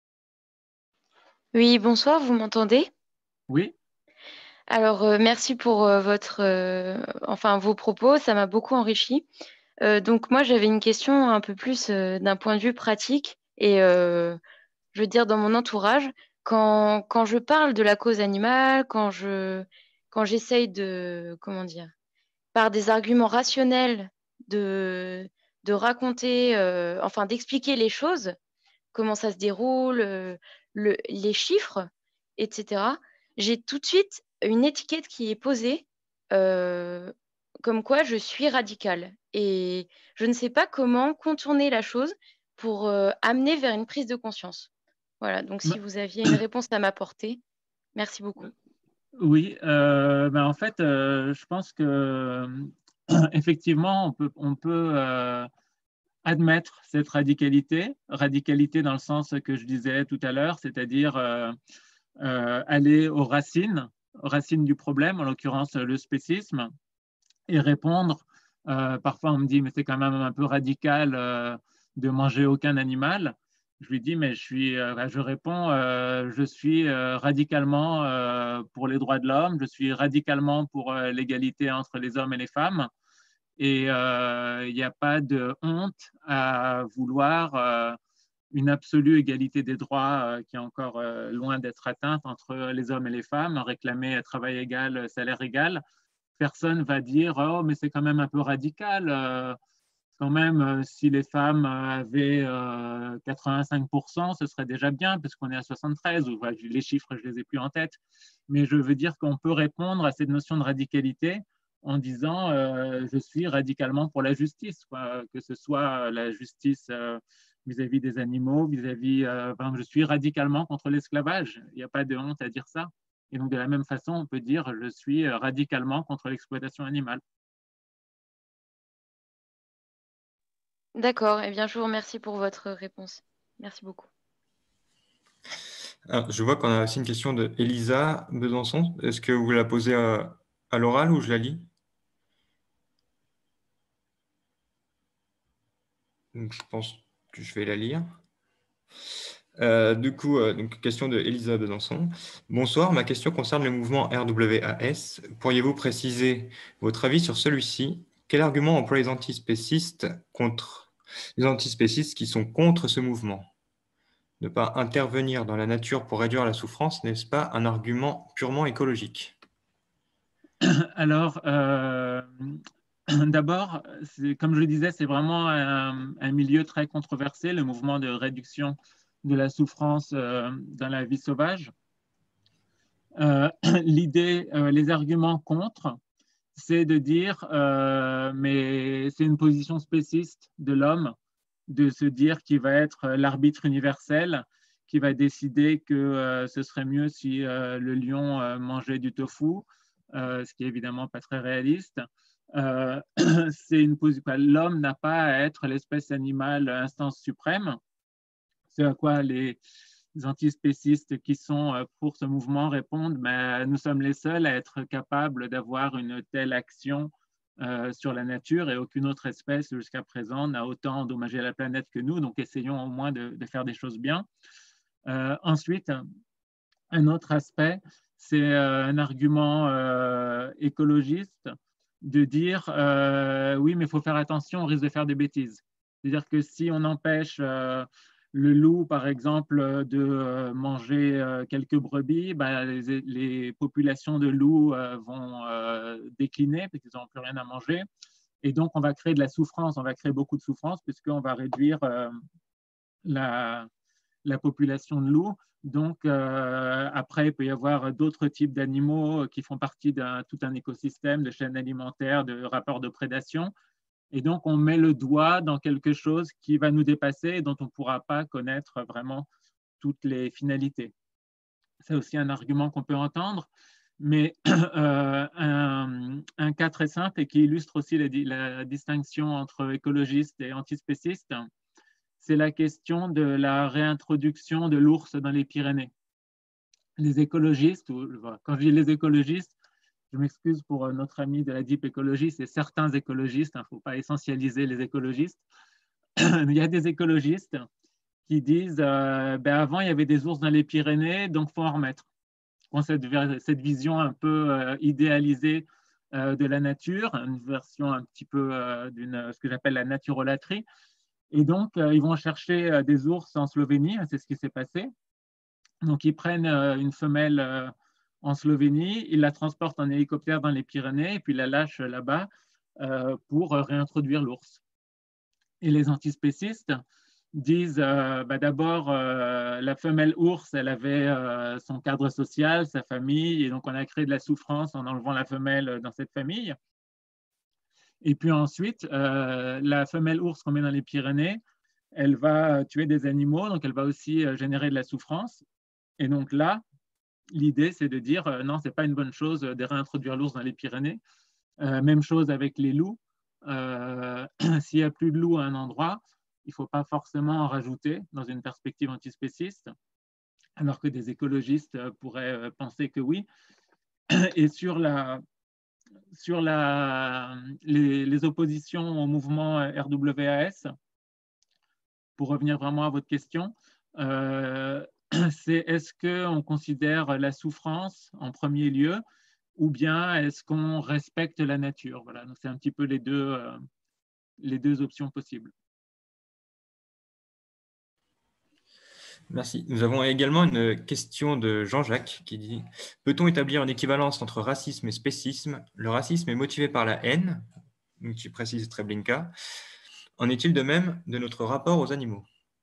Oui, bonsoir, vous m'entendez? Oui. Alors, euh, merci pour euh, votre, euh, enfin, vos propos, ça m'a beaucoup enrichi. Euh, donc, moi, j'avais une question un peu plus euh, d'un point de vue pratique et, euh, je veux dire, dans mon entourage, quand, quand je parle de la cause animale, quand je, quand j'essaye de, comment dire, par des arguments rationnels, de, de raconter, euh, enfin, d'expliquer les choses, comment ça se déroule, euh, le, les chiffres, et cetera, j'ai tout de suite une étiquette qui est posée euh, comme quoi je suis radicale. Et je ne sais pas comment contourner la chose pour euh, amener vers une prise de conscience. Voilà, donc si vous aviez une réponse à m'apporter, merci beaucoup. Oui, euh, ben en fait, euh, je pense que effectivement, on peut, on peut euh, admettre cette radicalité, radicalité dans le sens que je disais tout à l'heure, c'est-à-dire euh, euh, aller aux racines, aux racines du problème, en l'occurrence le spécisme, et répondre. Euh, parfois, on me dit, mais c'est quand même un peu radical euh, de manger aucun animal. Je lui dis, mais je, suis, euh, je réponds, euh, je suis euh, radicalement euh, pour les droits de l'homme, je suis radicalement pour euh, l'égalité entre les hommes et les femmes. Et il euh, n'y a pas de honte à vouloir euh, une absolue égalité des droits euh, qui est encore euh, loin d'être atteinte entre les hommes et les femmes, réclamer travail égal, salaire égal. Personne va dire « Oh, mais c'est quand même un peu radical. Euh, quand même, euh, si les femmes avaient euh, quatre-vingt-cinq pour cent, ce serait déjà bien, puisqu'on est à soixante-treize. Ou, ouais, les chiffres, je ne les ai plus en tête. Mais je veux dire qu'on peut répondre à cette notion de radicalité en disant euh, « Je suis radicalement pour la justice, quoi, que ce soit la justice euh, vis-à-vis des animaux, vis-à-vis… Euh, enfin, je suis radicalement contre l'esclavage. Il n'y a pas de honte à dire ça. » Et donc, de la même façon, on peut dire « je suis radicalement contre l'exploitation animale ». D'accord. Eh bien, je vous remercie pour votre réponse. Merci beaucoup. Alors, je vois qu'on a aussi une question de Elisa Besançon. Est-ce que vous la posez à, à l'oral ou je la lis? Donc, je pense que je vais la lire. Euh, du coup, euh, donc, question de Elisa Besançon. Bonsoir, ma question concerne le mouvement R W A S. Pourriez-vous préciser votre avis sur celui-ci? Quel argument emploient les antispécistes contre les antispécistes qui sont contre ce mouvement? Ne pas intervenir dans la nature pour réduire la souffrance, n'est-ce pas un argument purement écologique? Alors, euh, d'abord, comme je le disais, c'est vraiment un, un milieu très controversé, le mouvement de réduction de la souffrance euh, dans la vie sauvage. Euh, l'idée, euh, les arguments contre, c'est de dire, euh, mais c'est une position spéciste de l'homme, de se dire qu'il va être l'arbitre universel, qui va décider que euh, ce serait mieux si euh, le lion euh, mangeait du tofu, euh, ce qui est évidemment pas très réaliste. Euh, c'est une position, l'homme n'a pas à être l'espèce animale instance suprême. C'est à quoi les antispécistes qui sont pour ce mouvement répondent, mais nous sommes les seuls à être capables d'avoir une telle action euh, sur la nature et aucune autre espèce jusqu'à présent n'a autant endommagé la planète que nous, donc essayons au moins de, de faire des choses bien. Euh, ensuite, un autre aspect, c'est euh, un argument euh, écologiste de dire euh, oui, mais il faut faire attention, on risque de faire des bêtises. C'est-à-dire que si on empêche euh, le loup, par exemple, de euh, manger euh, quelques brebis, ben, les, les populations de loups euh, vont euh, décliner parce qu'ils n'auront plus rien à manger. Et donc, on va créer de la souffrance, on va créer beaucoup de souffrance puisqu'on va réduire euh, la, la population de loups. Donc, euh, après, il peut y avoir d'autres types d'animaux qui font partie d'un tout un écosystème de chaînes alimentaires, de rapports de prédation. Et donc, on met le doigt dans quelque chose qui va nous dépasser et dont on ne pourra pas connaître vraiment toutes les finalités. C'est aussi un argument qu'on peut entendre, mais euh, un, un cas très simple et qui illustre aussi la, la distinction entre écologistes et antispécistes, c'est la question de la réintroduction de l'ours dans les Pyrénées. Les écologistes, ou, quand je dis les écologistes, je m'excuse pour notre ami de la deep écologie, c'est certains écologistes, il ne faut pas essentialiser les écologistes. Il y a des écologistes qui disent euh, ben avant, il y avait des ours dans les Pyrénées, donc il faut en remettre. On a cette, cette vision un peu euh, idéalisée euh, de la nature, une version un petit peu euh, d'une ce que j'appelle la naturolatrie. Et donc, euh, ils vont chercher euh, des ours en Slovénie, c'est ce qui s'est passé. Donc, ils prennent euh, une femelle euh, en Slovénie, ils la transportent en hélicoptère dans les Pyrénées et puis la lâchent là-bas euh, pour réintroduire l'ours. Et les antispécistes disent euh, bah, d'abord, euh, la femelle ours, elle avait euh, son cadre social, sa famille, et donc on a créé de la souffrance en enlevant la femelle dans cette famille. Et puis ensuite, euh, la femelle ours qu'on met dans les Pyrénées, elle va tuer des animaux, donc elle va aussi euh, générer de la souffrance. Et donc là, l'idée, c'est de dire euh, non, ce n'est pas une bonne chose de réintroduire l'ours dans les Pyrénées. Euh, même chose avec les loups. Euh, s'il n'y a plus de loups à un endroit, il ne faut pas forcément en rajouter dans une perspective antispéciste, alors que des écologistes pourraient penser que oui. Et sur, la, sur la, les, les oppositions au mouvement R W A S, pour revenir vraiment à votre question, euh, c'est est-ce qu'on considère la souffrance en premier lieu ou bien est-ce qu'on respecte la nature? Voilà, donc c'est un petit peu les deux, euh, les deux options possibles. Merci. Nous avons également une question de Jean-Jacques qui dit « Peut-on établir une équivalence entre racisme et spécisme? Le racisme est motivé par la haine, » qui précise Treblinka. « En est-il de même de notre rapport aux animaux ?»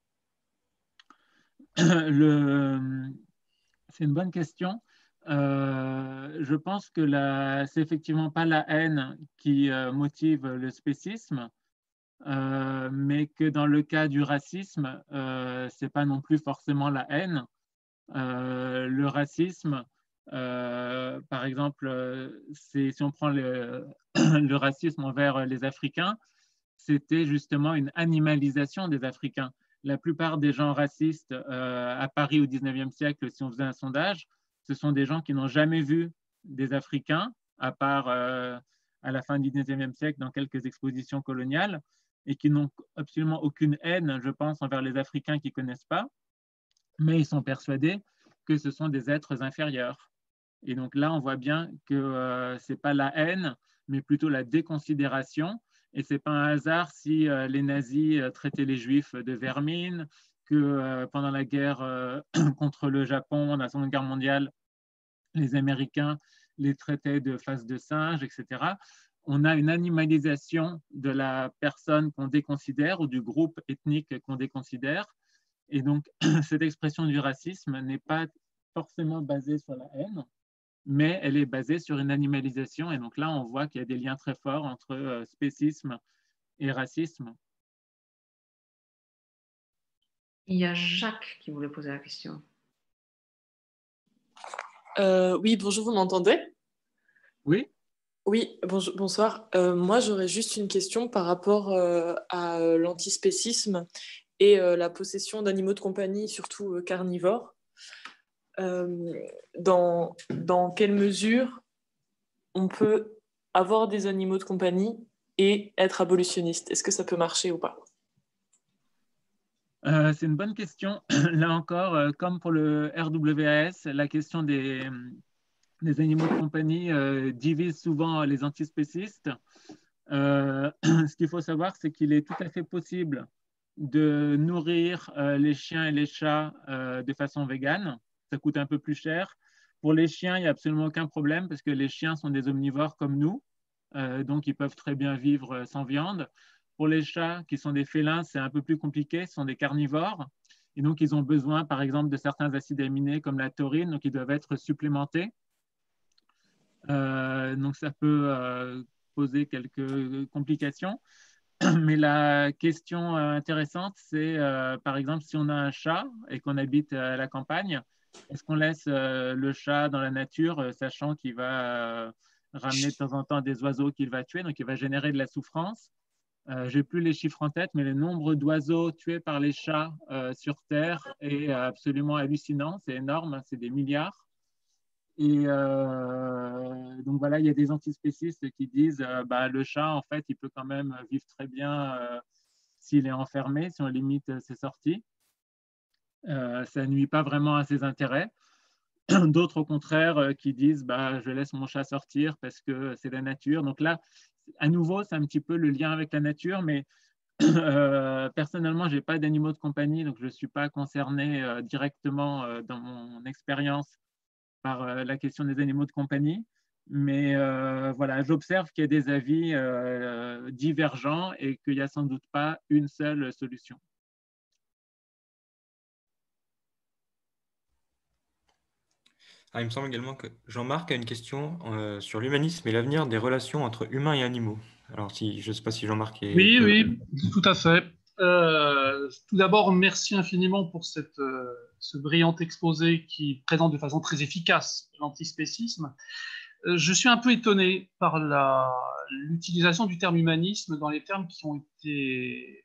Le... C'est une bonne question. Euh, je pense que la... c'est effectivement pas la haine qui euh, motive le spécisme, euh, mais que dans le cas du racisme, euh, c'est pas non plus forcément la haine. Euh, le racisme, euh, par exemple, c'est, si on prend le, le racisme envers les Africains, c'était justement une animalisation des Africains. La plupart des gens racistes euh, à Paris au dix-neuvième siècle, si on faisait un sondage, ce sont des gens qui n'ont jamais vu des Africains, à part euh, à la fin du dix-neuvième siècle dans quelques expositions coloniales, et qui n'ont absolument aucune haine, je pense, envers les Africains qu'ils ne connaissent pas, mais ils sont persuadés que ce sont des êtres inférieurs. Et donc là, on voit bien que euh, ce n'est pas la haine, mais plutôt la déconsidération. Et ce n'est pas un hasard si euh, les nazis euh, traitaient les juifs de vermine, que euh, pendant la guerre euh, contre le Japon, dans la Seconde Guerre mondiale, les Américains les traitaient de face de singe, et cetera. On a une animalisation de la personne qu'on déconsidère ou du groupe ethnique qu'on déconsidère. Et donc, cette expression du racisme n'est pas forcément basée sur la haine, mais elle est basée sur une animalisation. Et donc là, on voit qu'il y a des liens très forts entre euh, spécisme et racisme. Il y a Jacques qui voulait poser la question. Euh, oui, bonjour, vous m'entendez? Oui. Oui, bonjour, bonsoir. Euh, moi, j'aurais juste une question par rapport euh, à euh, l'antispécisme et euh, la possession d'animaux de compagnie, surtout euh, carnivores. Euh, dans, dans quelle mesure on peut avoir des animaux de compagnie et être abolitionniste? Est-ce que ça peut marcher ou pas? Euh, c'est une bonne question. Là encore, euh, comme pour le R W A S, la question des, des animaux de compagnie euh, divise souvent les antispécistes. Euh, ce qu'il faut savoir, c'est qu'il est tout à fait possible de nourrir euh, les chiens et les chats euh, de façon végane. Ça coûte un peu plus cher. Pour les chiens, il n'y a absolument aucun problème parce que les chiens sont des omnivores comme nous, euh, donc ils peuvent très bien vivre sans viande. Pour les chats qui sont des félins, c'est un peu plus compliqué, ce sont des carnivores. Et donc, ils ont besoin, par exemple, de certains acides aminés comme la taurine, donc ils doivent être supplémentés. Euh, donc, ça peut euh, poser quelques complications. Mais la question intéressante, c'est, euh, par exemple, si on a un chat et qu'on habite à la campagne, est-ce qu'on laisse euh, le chat dans la nature, euh, sachant qu'il va euh, ramener de temps en temps des oiseaux qu'il va tuer, donc il va générer de la souffrance? Euh, je n'ai plus les chiffres en tête, mais le nombre d'oiseaux tués par les chats euh, sur Terre est absolument hallucinant. C'est énorme, c'est des milliards. Et euh, donc voilà, il y a des antispécistes qui disent euh, bah, le chat, en fait, il peut quand même vivre très bien euh, s'il est enfermé, si on limite ses sorties. Euh, ça ne nuit pas vraiment à ses intérêts. D'autres, au contraire, euh, qui disent bah, je laisse mon chat sortir parce que c'est la nature. Donc là, à nouveau, c'est un petit peu le lien avec la nature, mais euh, personnellement, je n'ai pas d'animaux de compagnie, donc je ne suis pas concerné euh, directement euh, dans mon expérience par euh, la question des animaux de compagnie. Mais euh, voilà, j'observe qu'il y a des avis euh, divergents et qu'il n'y a sans doute pas une seule solution. Ah, il me semble également que Jean-Marc a une question euh, sur l'humanisme et l'avenir des relations entre humains et animaux. Alors, si, je ne sais pas si Jean-Marc est... Oui, oui, tout à fait. Euh, tout d'abord, merci infiniment pour cette, euh, ce brillant exposé qui présente de façon très efficace l'antispécisme. Euh, je suis un peu étonné par l'utilisation du terme humanisme dans les termes qui ont été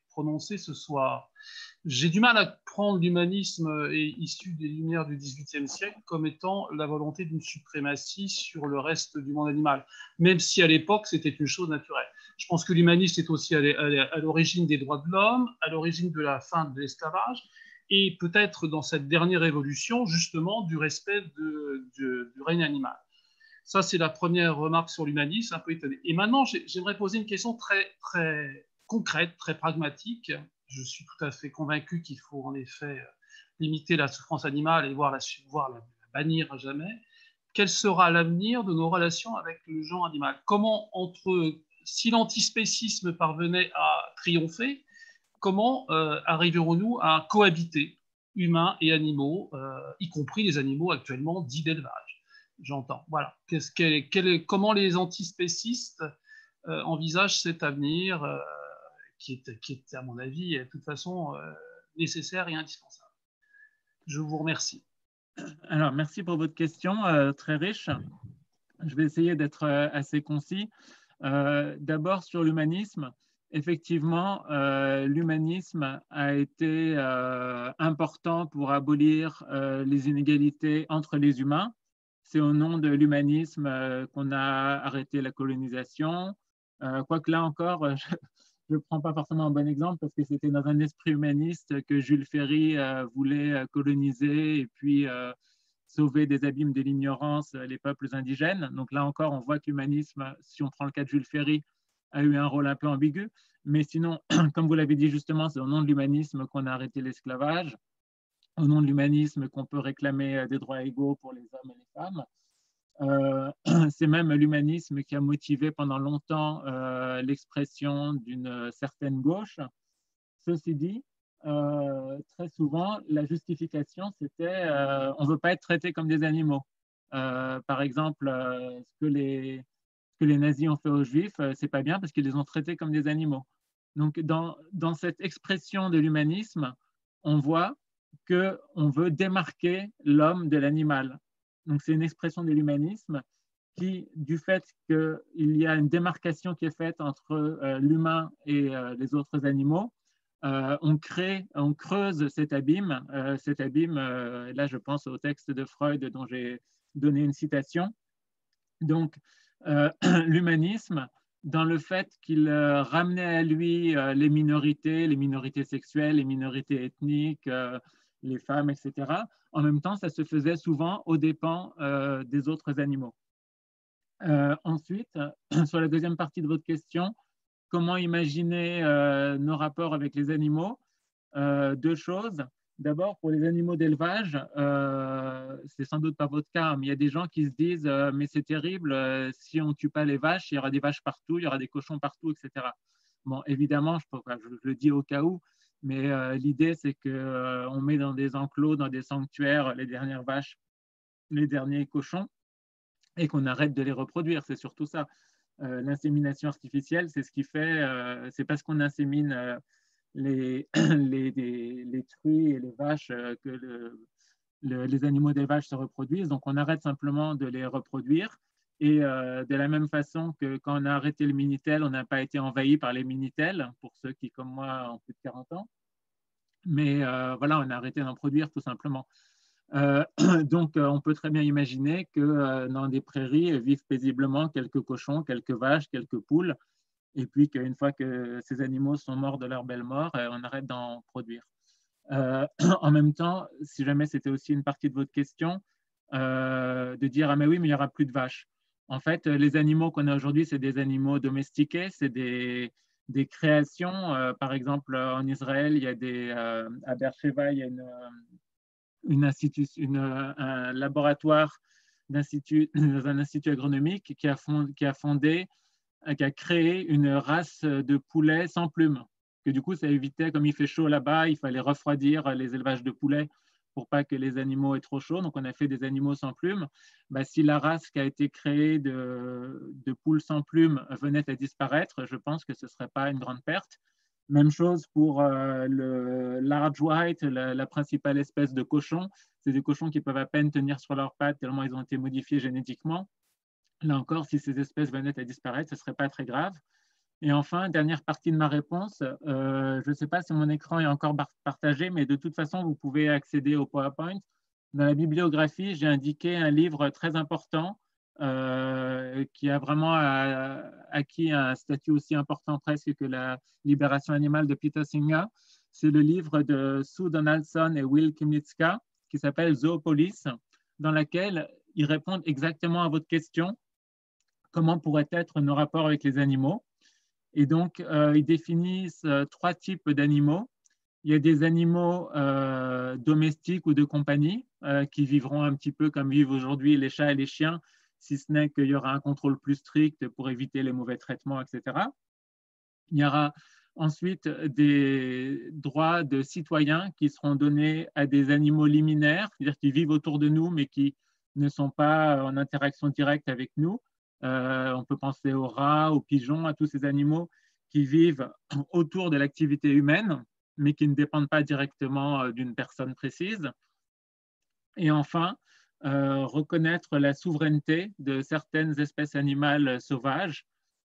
prononcer ce soir. J'ai du mal à prendre l'humanisme issu des Lumières du dix-huitième siècle comme étant la volonté d'une suprématie sur le reste du monde animal, même si à l'époque c'était une chose naturelle. Je pense que l'humanisme est aussi à l'origine des droits de l'homme, à l'origine de la fin de l'esclavage, et peut-être dans cette dernière évolution, justement, du respect de, de, du règne animal. Ça, c'est la première remarque sur l'humanisme, un peu étonné. Et maintenant, j'aimerais poser une question très, très concrète, très pragmatique. Je suis tout à fait convaincu qu'il faut en effet limiter la souffrance animale et voir la, voir la, la bannir à jamais. Quel sera l'avenir de nos relations avec le genre animal? Comment, entre, si l'antispécisme parvenait à triompher, comment euh, arriverons-nous à cohabiter humains et animaux, euh, y compris les animaux actuellement dits d'élevage? J'entends. Voilà. Qu'est-ce qu'est, quel est, comment les antispécistes euh, envisagent cet avenir euh, qui, est, qui est, à mon avis, de toute façon euh, nécessaire et indispensable? Je vous remercie. Alors, merci pour votre question, euh, très riche. Je vais essayer d'être euh, assez concis. Euh, d'abord, sur l'humanisme. Effectivement, euh, l'humanisme a été euh, important pour abolir euh, les inégalités entre les humains. C'est au nom de l'humanisme euh, qu'on a arrêté la colonisation. Euh, quoique là encore, je ne prends pas forcément un bon exemple parce que c'était dans un esprit humaniste que Jules Ferry euh, voulait coloniser et puis euh, sauver des abîmes de l'ignorance les peuples indigènes. Donc là encore, on voit que l'humanisme, si on prend le cas de Jules Ferry, a eu un rôle un peu ambigu. Mais sinon, comme vous l'avez dit justement, c'est au nom de l'humanisme qu'on a arrêté l'esclavage, au nom de l'humanisme qu'on peut réclamer des droits égaux pour les hommes et les femmes. Euh, c'est même l'humanisme qui a motivé pendant longtemps euh, l'expression d'une certaine gauche. Ceci dit, euh, très souvent, la justification, c'était euh, on ne veut pas être traité comme des animaux. Euh, par exemple, euh, ce, que les, ce que les nazis ont fait aux juifs, euh, c'est pas bien parce qu'ils les ont traités comme des animaux. Donc, dans, dans cette expression de l'humanisme, on voit qu'on veut démarquer l'homme de l'animal. Donc, c'est une expression de l'humanisme qui, du fait qu'il y a une démarcation qui est faite entre euh, l'humain et euh, les autres animaux, euh, on crée, on creuse cet abîme. Euh, cet abîme, euh, là, je pense au texte de Freud dont j'ai donné une citation. Donc, euh, l'humanisme, dans le fait qu'il euh, ramenait à lui euh, les minorités, les minorités sexuelles, les minorités ethniques, euh, les femmes, et cetera. En même temps, ça se faisait souvent aux dépens euh, des autres animaux. Euh, ensuite, sur la deuxième partie de votre question, comment imaginer euh, nos rapports avec les animaux? euh, Deux choses. D'abord, pour les animaux d'élevage, euh, c'est sans doute pas votre cas, mais il y a des gens qui se disent euh, mais c'est terrible, euh, si on ne tue pas les vaches, il y aura des vaches partout, il y aura des cochons partout, et cetera. Bon, évidemment, je, je, je le dis au cas où, mais euh, l'idée, c'est qu'on euh, met dans des enclos, dans des sanctuaires, les dernières vaches, les derniers cochons, et qu'on arrête de les reproduire. C'est surtout ça. Euh, l'insémination artificielle, c'est ce qui fait, euh, c'est parce qu'on insémine euh, les, les, les, les truies et les vaches euh, que le, le, les animaux d'élevage se reproduisent. Donc, on arrête simplement de les reproduire. Et euh, de la même façon que quand on a arrêté le Minitel, on n'a pas été envahi par les Minitel, pour ceux qui, comme moi, ont plus de quarante ans. Mais euh, voilà, on a arrêté d'en produire tout simplement. Euh, donc, euh, on peut très bien imaginer que euh, dans des prairies euh, vivent paisiblement quelques cochons, quelques vaches, quelques poules, et puis qu'une fois que ces animaux sont morts de leur belle mort, euh, on arrête d'en produire. Euh, en même temps, si jamais c'était aussi une partie de votre question, euh, de dire « Ah mais oui, mais il n'y aura plus de vaches ». En fait, les animaux qu'on a aujourd'hui, c'est des animaux domestiqués, c'est des, des créations. Euh, par exemple, en Israël, il y a des, euh, à Beersheba, il y a une, une institut, une, un laboratoire d'institut, dans un institut agronomique qui a, fond, qui a fondé, qui a créé une race de poulets sans plumes. Que du coup, ça évitait, comme il fait chaud là-bas, il fallait refroidir les élevages de poulets pour pas que les animaux aient trop chaud. Donc, on a fait des animaux sans plumes. Bah, si la race qui a été créée de, de poules sans plumes venait à disparaître, je pense que ce ne serait pas une grande perte. Même chose pour euh, le large white, la, la principale espèce de cochon. C'est des cochons qui peuvent à peine tenir sur leurs pattes tellement ils ont été modifiés génétiquement. Là encore, si ces espèces venaient à disparaître, ce ne serait pas très grave. Et enfin, dernière partie de ma réponse, euh, je ne sais pas si mon écran est encore partagé, mais de toute façon, vous pouvez accéder au PowerPoint. Dans la bibliographie, j'ai indiqué un livre très important euh, qui a vraiment euh, acquis un statut aussi important presque que la libération animale de Peter Singer. C'est le livre de Sue Donaldson et Will Kymlicka qui s'appelle Zoopolis, dans laquelle ils répondent exactement à votre question, comment pourraient être nos rapports avec les animaux. Et donc, euh, ils définissent euh, trois types d'animaux. Il y a des animaux euh, domestiques ou de compagnie euh, qui vivront un petit peu comme vivent aujourd'hui les chats et les chiens, si ce n'est qu'il y aura un contrôle plus strict pour éviter les mauvais traitements, et cetera. Il y aura ensuite des droits de citoyens qui seront donnés à des animaux liminaires, c'est-à-dire qui vivent autour de nous, mais qui ne sont pas en interaction directe avec nous. Euh, on peut penser aux rats, aux pigeons, à tous ces animaux qui vivent autour de l'activité humaine, mais qui ne dépendent pas directement d'une personne précise. Et enfin, euh, reconnaître la souveraineté de certaines espèces animales sauvages.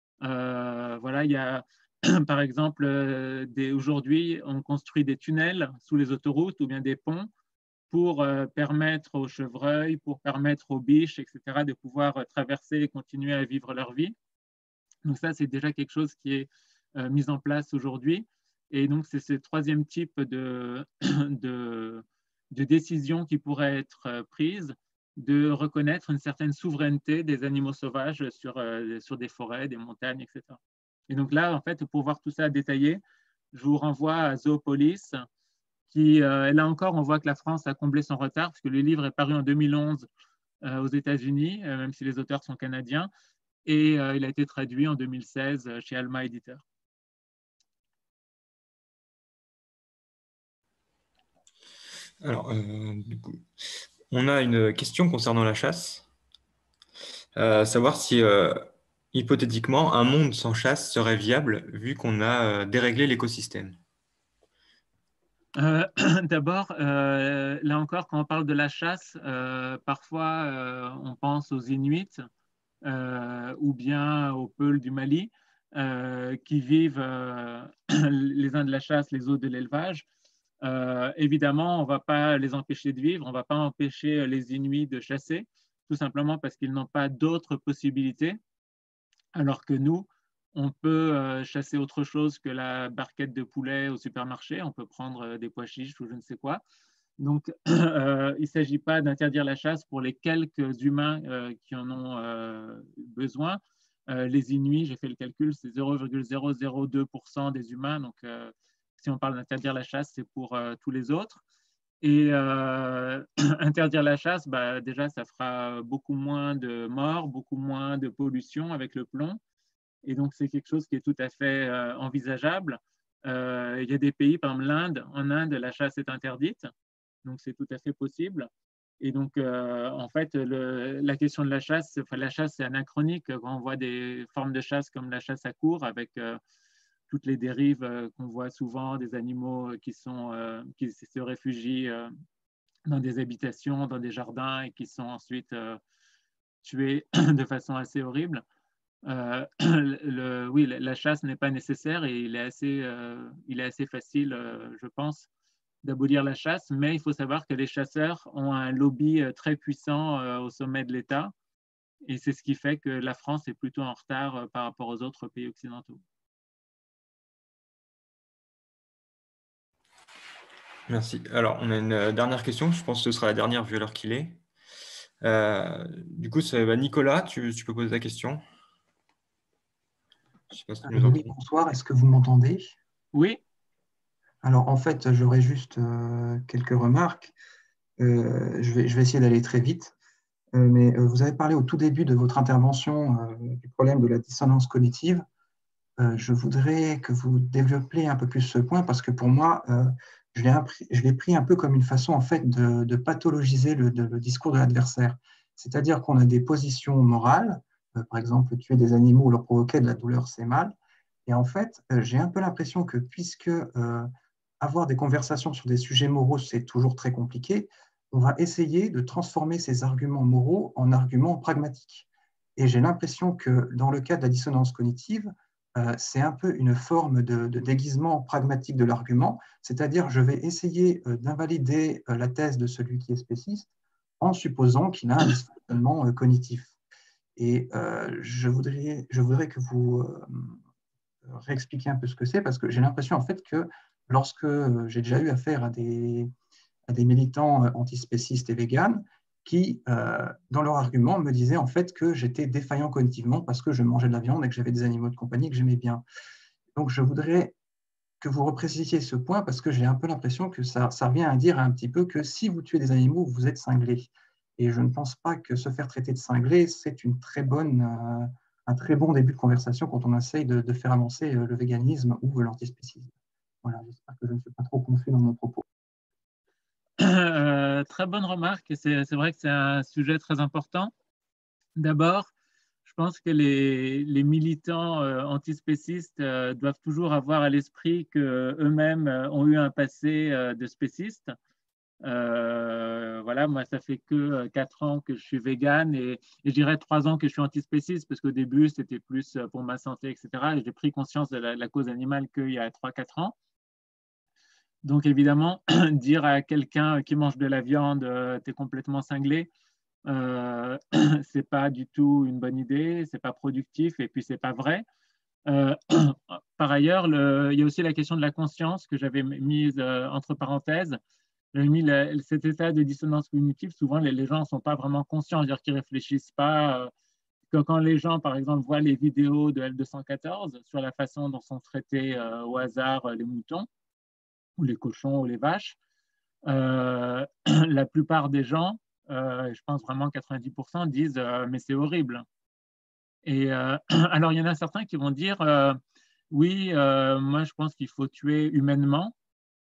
Euh, voilà, il y a par exemple, aujourd'hui, on construit des tunnels sous les autoroutes ou bien des ponts pour euh, permettre aux chevreuils, pour permettre aux biches, et cetera, de pouvoir euh, traverser et continuer à vivre leur vie. Donc ça, c'est déjà quelque chose qui est euh, mis en place aujourd'hui. Et donc, c'est ce troisième type de, de, de décision qui pourrait être prise, de reconnaître une certaine souveraineté des animaux sauvages sur, euh, sur des forêts, des montagnes, et cetera. Et donc là, en fait, pour voir tout ça détaillé, je vous renvoie à Zoopolis, qui, euh, là encore, on voit que la France a comblé son retard, parce que le livre est paru en deux mille onze euh, aux États-Unis, euh, même si les auteurs sont canadiens, et euh, il a été traduit en deux mille seize chez Alma Éditeur. Alors, euh, du coup, on a une question concernant la chasse, euh, savoir si, euh, hypothétiquement, un monde sans chasse serait viable, vu qu'on a euh, déréglé l'écosystème. Euh, D'abord, euh, là encore, quand on parle de la chasse, euh, parfois euh, on pense aux Inuits euh, ou bien aux Peuls du Mali euh, qui vivent euh, les uns de la chasse, les autres de l'élevage. Euh, évidemment, on ne va pas les empêcher de vivre, on ne va pas empêcher les Inuits de chasser, tout simplement parce qu'ils n'ont pas d'autres possibilités, alors que nous, on peut euh, chasser autre chose que la barquette de poulet au supermarché, on peut prendre euh, des pois chiches ou je ne sais quoi. Donc, euh, il ne s'agit pas d'interdire la chasse pour les quelques humains euh, qui en ont euh, besoin. Euh, les Inuits, j'ai fait le calcul, c'est zéro virgule zéro zéro deux pour cent des humains. Donc, euh, si on parle d'interdire la chasse, c'est pour euh, tous les autres. Et euh, interdire la chasse, bah, déjà, ça fera beaucoup moins de morts, beaucoup moins de pollution avec le plomb. Et donc, c'est quelque chose qui est tout à fait euh, envisageable. Euh, il y a des pays, par exemple l'Inde. En Inde, la chasse est interdite. Donc, c'est tout à fait possible. Et donc, euh, en fait, le, la question de la chasse, enfin, la chasse, c'est anachronique. Quand on voit des formes de chasse comme la chasse à courre, avec euh, toutes les dérives euh, qu'on voit souvent, des animaux qui, sont, euh, qui se réfugient euh, dans des habitations, dans des jardins et qui sont ensuite euh, tués de façon assez horrible. Euh, le, oui, la chasse n'est pas nécessaire et il est assez, euh, il est assez facile, euh, je pense, d'abolir la chasse, mais il faut savoir que les chasseurs ont un lobby très puissant euh, au sommet de l'État et c'est ce qui fait que la France est plutôt en retard euh, par rapport aux autres pays occidentaux. Merci. Alors, on a une dernière question, je pense que ce sera la dernière vu l'heure qu'il est. Euh, du coup, ça va Nicolas, tu, tu peux poser ta question. Je sais pas si tu nous entends. Oui, bonsoir, est-ce que vous m'entendez? Oui. Alors, en fait, j'aurais juste euh, quelques remarques. Euh, je, vais, je vais essayer d'aller très vite. Euh, mais euh, vous avez parlé au tout début de votre intervention euh, du problème de la dissonance cognitive. Euh, je voudrais que vous développiez un peu plus ce point parce que pour moi, euh, je l'ai pris un peu comme une façon en fait, de, de pathologiser le, de, le discours de l'adversaire. C'est-à-dire qu'on a des positions morales, euh, par exemple, tuer des animaux ou leur provoquer de la douleur, c'est mal. Et en fait, euh, j'ai un peu l'impression que puisque euh, avoir des conversations sur des sujets moraux, c'est toujours très compliqué, on va essayer de transformer ces arguments moraux en arguments pragmatiques. Et j'ai l'impression que dans le cas de la dissonance cognitive, euh, c'est un peu une forme de, de déguisement pragmatique de l'argument, c'est-à-dire je vais essayer euh, d'invalider euh, la thèse de celui qui est spéciste en supposant qu'il a un dysfonctionnement euh, cognitif. Et euh, je, voudrais, je voudrais que vous euh, réexpliquiez un peu ce que c'est, parce que j'ai l'impression en fait que lorsque j'ai déjà eu affaire à des, à des militants antispécistes et véganes, qui, euh, dans leur argument, me disaient en fait que j'étais défaillant cognitivement parce que je mangeais de la viande et que j'avais des animaux de compagnie que j'aimais bien. Donc, je voudrais que vous reprécisiez ce point parce que j'ai un peu l'impression que ça, ça revient à dire un petit peu que si vous tuez des animaux, vous êtes cinglé. Et je ne pense pas que se faire traiter de cinglé, c'est une très bonne, euh, un très bon début de conversation quand on essaye de, de faire avancer le véganisme ou l'antispécisme. Voilà, j'espère que je ne suis pas trop confus dans mon propos. Euh, très bonne remarque, et c'est vrai que c'est un sujet très important. D'abord, je pense que les, les militants euh, antispécistes euh, doivent toujours avoir à l'esprit qu'eux-mêmes euh, ont eu un passé euh, de spécistes. Euh, voilà, moi, ça fait que quatre ans que je suis végane et, et je dirais trois ans que je suis antispéciste parce qu'au début, c'était plus pour ma santé, et cetera. Et j'ai pris conscience de la, la cause animale qu'il y a trois quatre ans. Donc, évidemment, dire à quelqu'un qui mange de la viande, euh, tu es complètement cinglé, euh, c'est pas du tout une bonne idée, c'est pas productif et puis c'est pas vrai. Euh, par ailleurs, le, il y a aussi la question de la conscience que j'avais mise euh, entre parenthèses. J'avais mis la, cet état de dissonance cognitive. Souvent, les, les gens ne sont pas vraiment conscients, c'est-à-dire qu'ils ne réfléchissent pas. Euh, que quand les gens, par exemple, voient les vidéos de L deux cent quatorze sur la façon dont sont traités euh, au hasard les moutons, ou les cochons, ou les vaches, euh, la plupart des gens, euh, je pense vraiment quatre-vingt-dix pour cent, disent euh, mais c'est horrible. Et euh, alors, il y en a certains qui vont dire euh, oui, euh, moi je pense qu'il faut tuer humainement.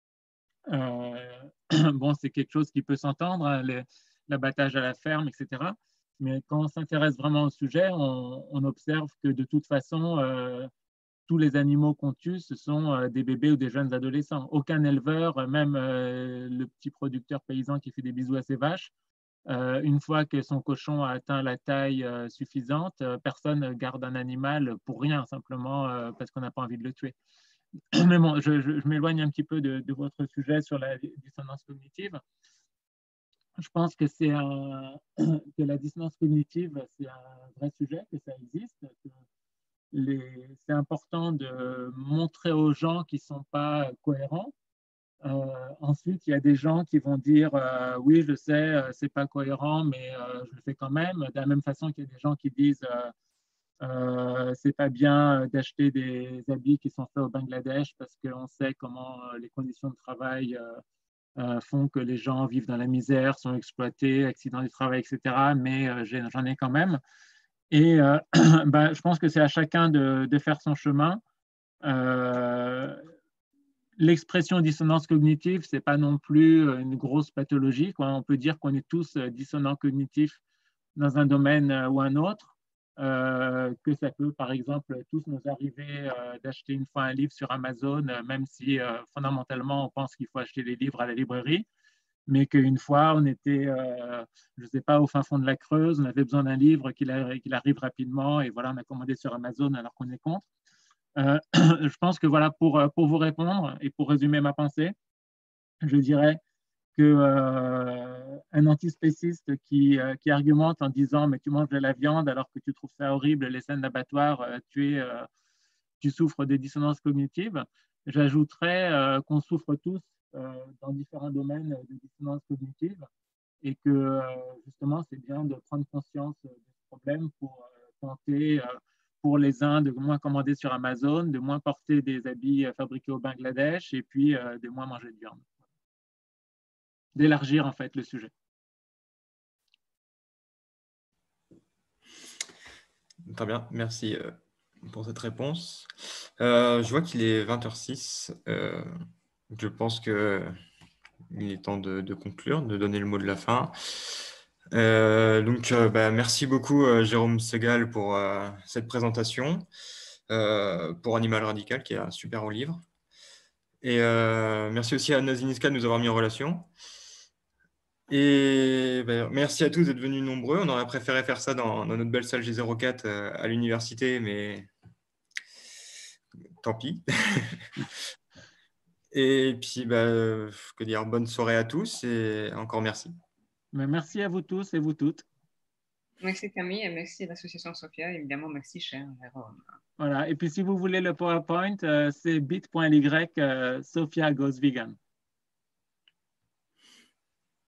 Euh, bon, c'est quelque chose qui peut s'entendre, hein, l'abattage à la ferme, et cetera. Mais quand on s'intéresse vraiment au sujet, on, on observe que de toute façon, euh, tous les animaux qu'on tue, ce sont euh, des bébés ou des jeunes adolescents. Aucun éleveur, même euh, le petit producteur paysan qui fait des bisous à ses vaches, euh, une fois que son cochon a atteint la taille euh, suffisante, euh, personne ne garde un animal pour rien, simplement euh, parce qu'on n'a pas envie de le tuer. Mais bon, je, je, je m'éloigne un petit peu de, de votre sujet sur la dissonance cognitive. Je pense que, c'est un, que la dissonance cognitive, c'est un vrai sujet, que ça existe, que c'est important de montrer aux gens qui ne sont pas cohérents. Euh, ensuite, il y a des gens qui vont dire euh, oui, je sais, euh, c'est pas cohérent, mais euh, je le fais quand même. De la même façon qu'il y a des gens qui disent euh, euh, c'est pas bien d'acheter des habits qui sont faits au Bangladesh parce qu'on sait comment euh, les conditions de travail euh, euh, font que les gens vivent dans la misère, sont exploités, accidents du travail, et cetera. Mais euh, j'en ai quand même. Et euh, bah, je pense que c'est à chacun de, de faire son chemin. Euh, L'expression dissonance cognitive, ce n'est pas non plus une grosse pathologie, quoi. On peut dire qu'on est tous dissonants cognitifs dans un domaine ou un autre, euh, que ça peut, par exemple, tous nous arriver euh, d'acheter une fois un livre sur Amazon, même si euh, fondamentalement, on pense qu'il faut acheter les livres à la librairie, mais qu'une fois, on était, euh, je ne sais pas, au fin fond de la Creuse, on avait besoin d'un livre qu'il qu'il arrive rapidement, et voilà, on a commandé sur Amazon alors qu'on est contre. Euh, je pense que voilà, pour, pour vous répondre et pour résumer ma pensée, je dirais que euh, un antispéciste qui, euh, qui argumente en disant mais tu manges de la viande alors que tu trouves ça horrible, les scènes d'abattoir, euh, tu, es, euh, tu souffres des dissonances cognitives, j'ajouterais euh, qu'on souffre tous euh, dans différents domaines de dissonance cognitive et que euh, justement c'est bien de prendre conscience de ce problème pour euh, tenter euh, pour les uns de moins commander sur Amazon, de moins porter des habits fabriqués au Bangladesh et puis euh, de moins manger de viande. D'élargir en fait le sujet. Très bien, merci pour cette réponse. Euh, je vois qu'il est vingt heures six. Euh, je pense qu'il est temps de, de conclure, de donner le mot de la fin. Euh, donc, euh, bah, merci beaucoup euh, Jérôme Segal pour euh, cette présentation, euh, pour Animal Radical, qui est un super beau livre. Et euh, merci aussi à Anna Ziniska de nous avoir mis en relation. Et bah, merci à tous d'être venus nombreux. On aurait préféré faire ça dans, dans notre belle salle G zéro quatre euh, à l'université, mais tant pis. Et puis, bah, que dire, bonne soirée à tous et encore merci. Mais merci à vous tous et vous toutes. Merci Camille et merci à l'association Sophia. Évidemment, merci cher Jérôme. Voilà. Et puis si vous voulez le PowerPoint, euh, c'est bit point l y euh, Sophia Goes Vegan.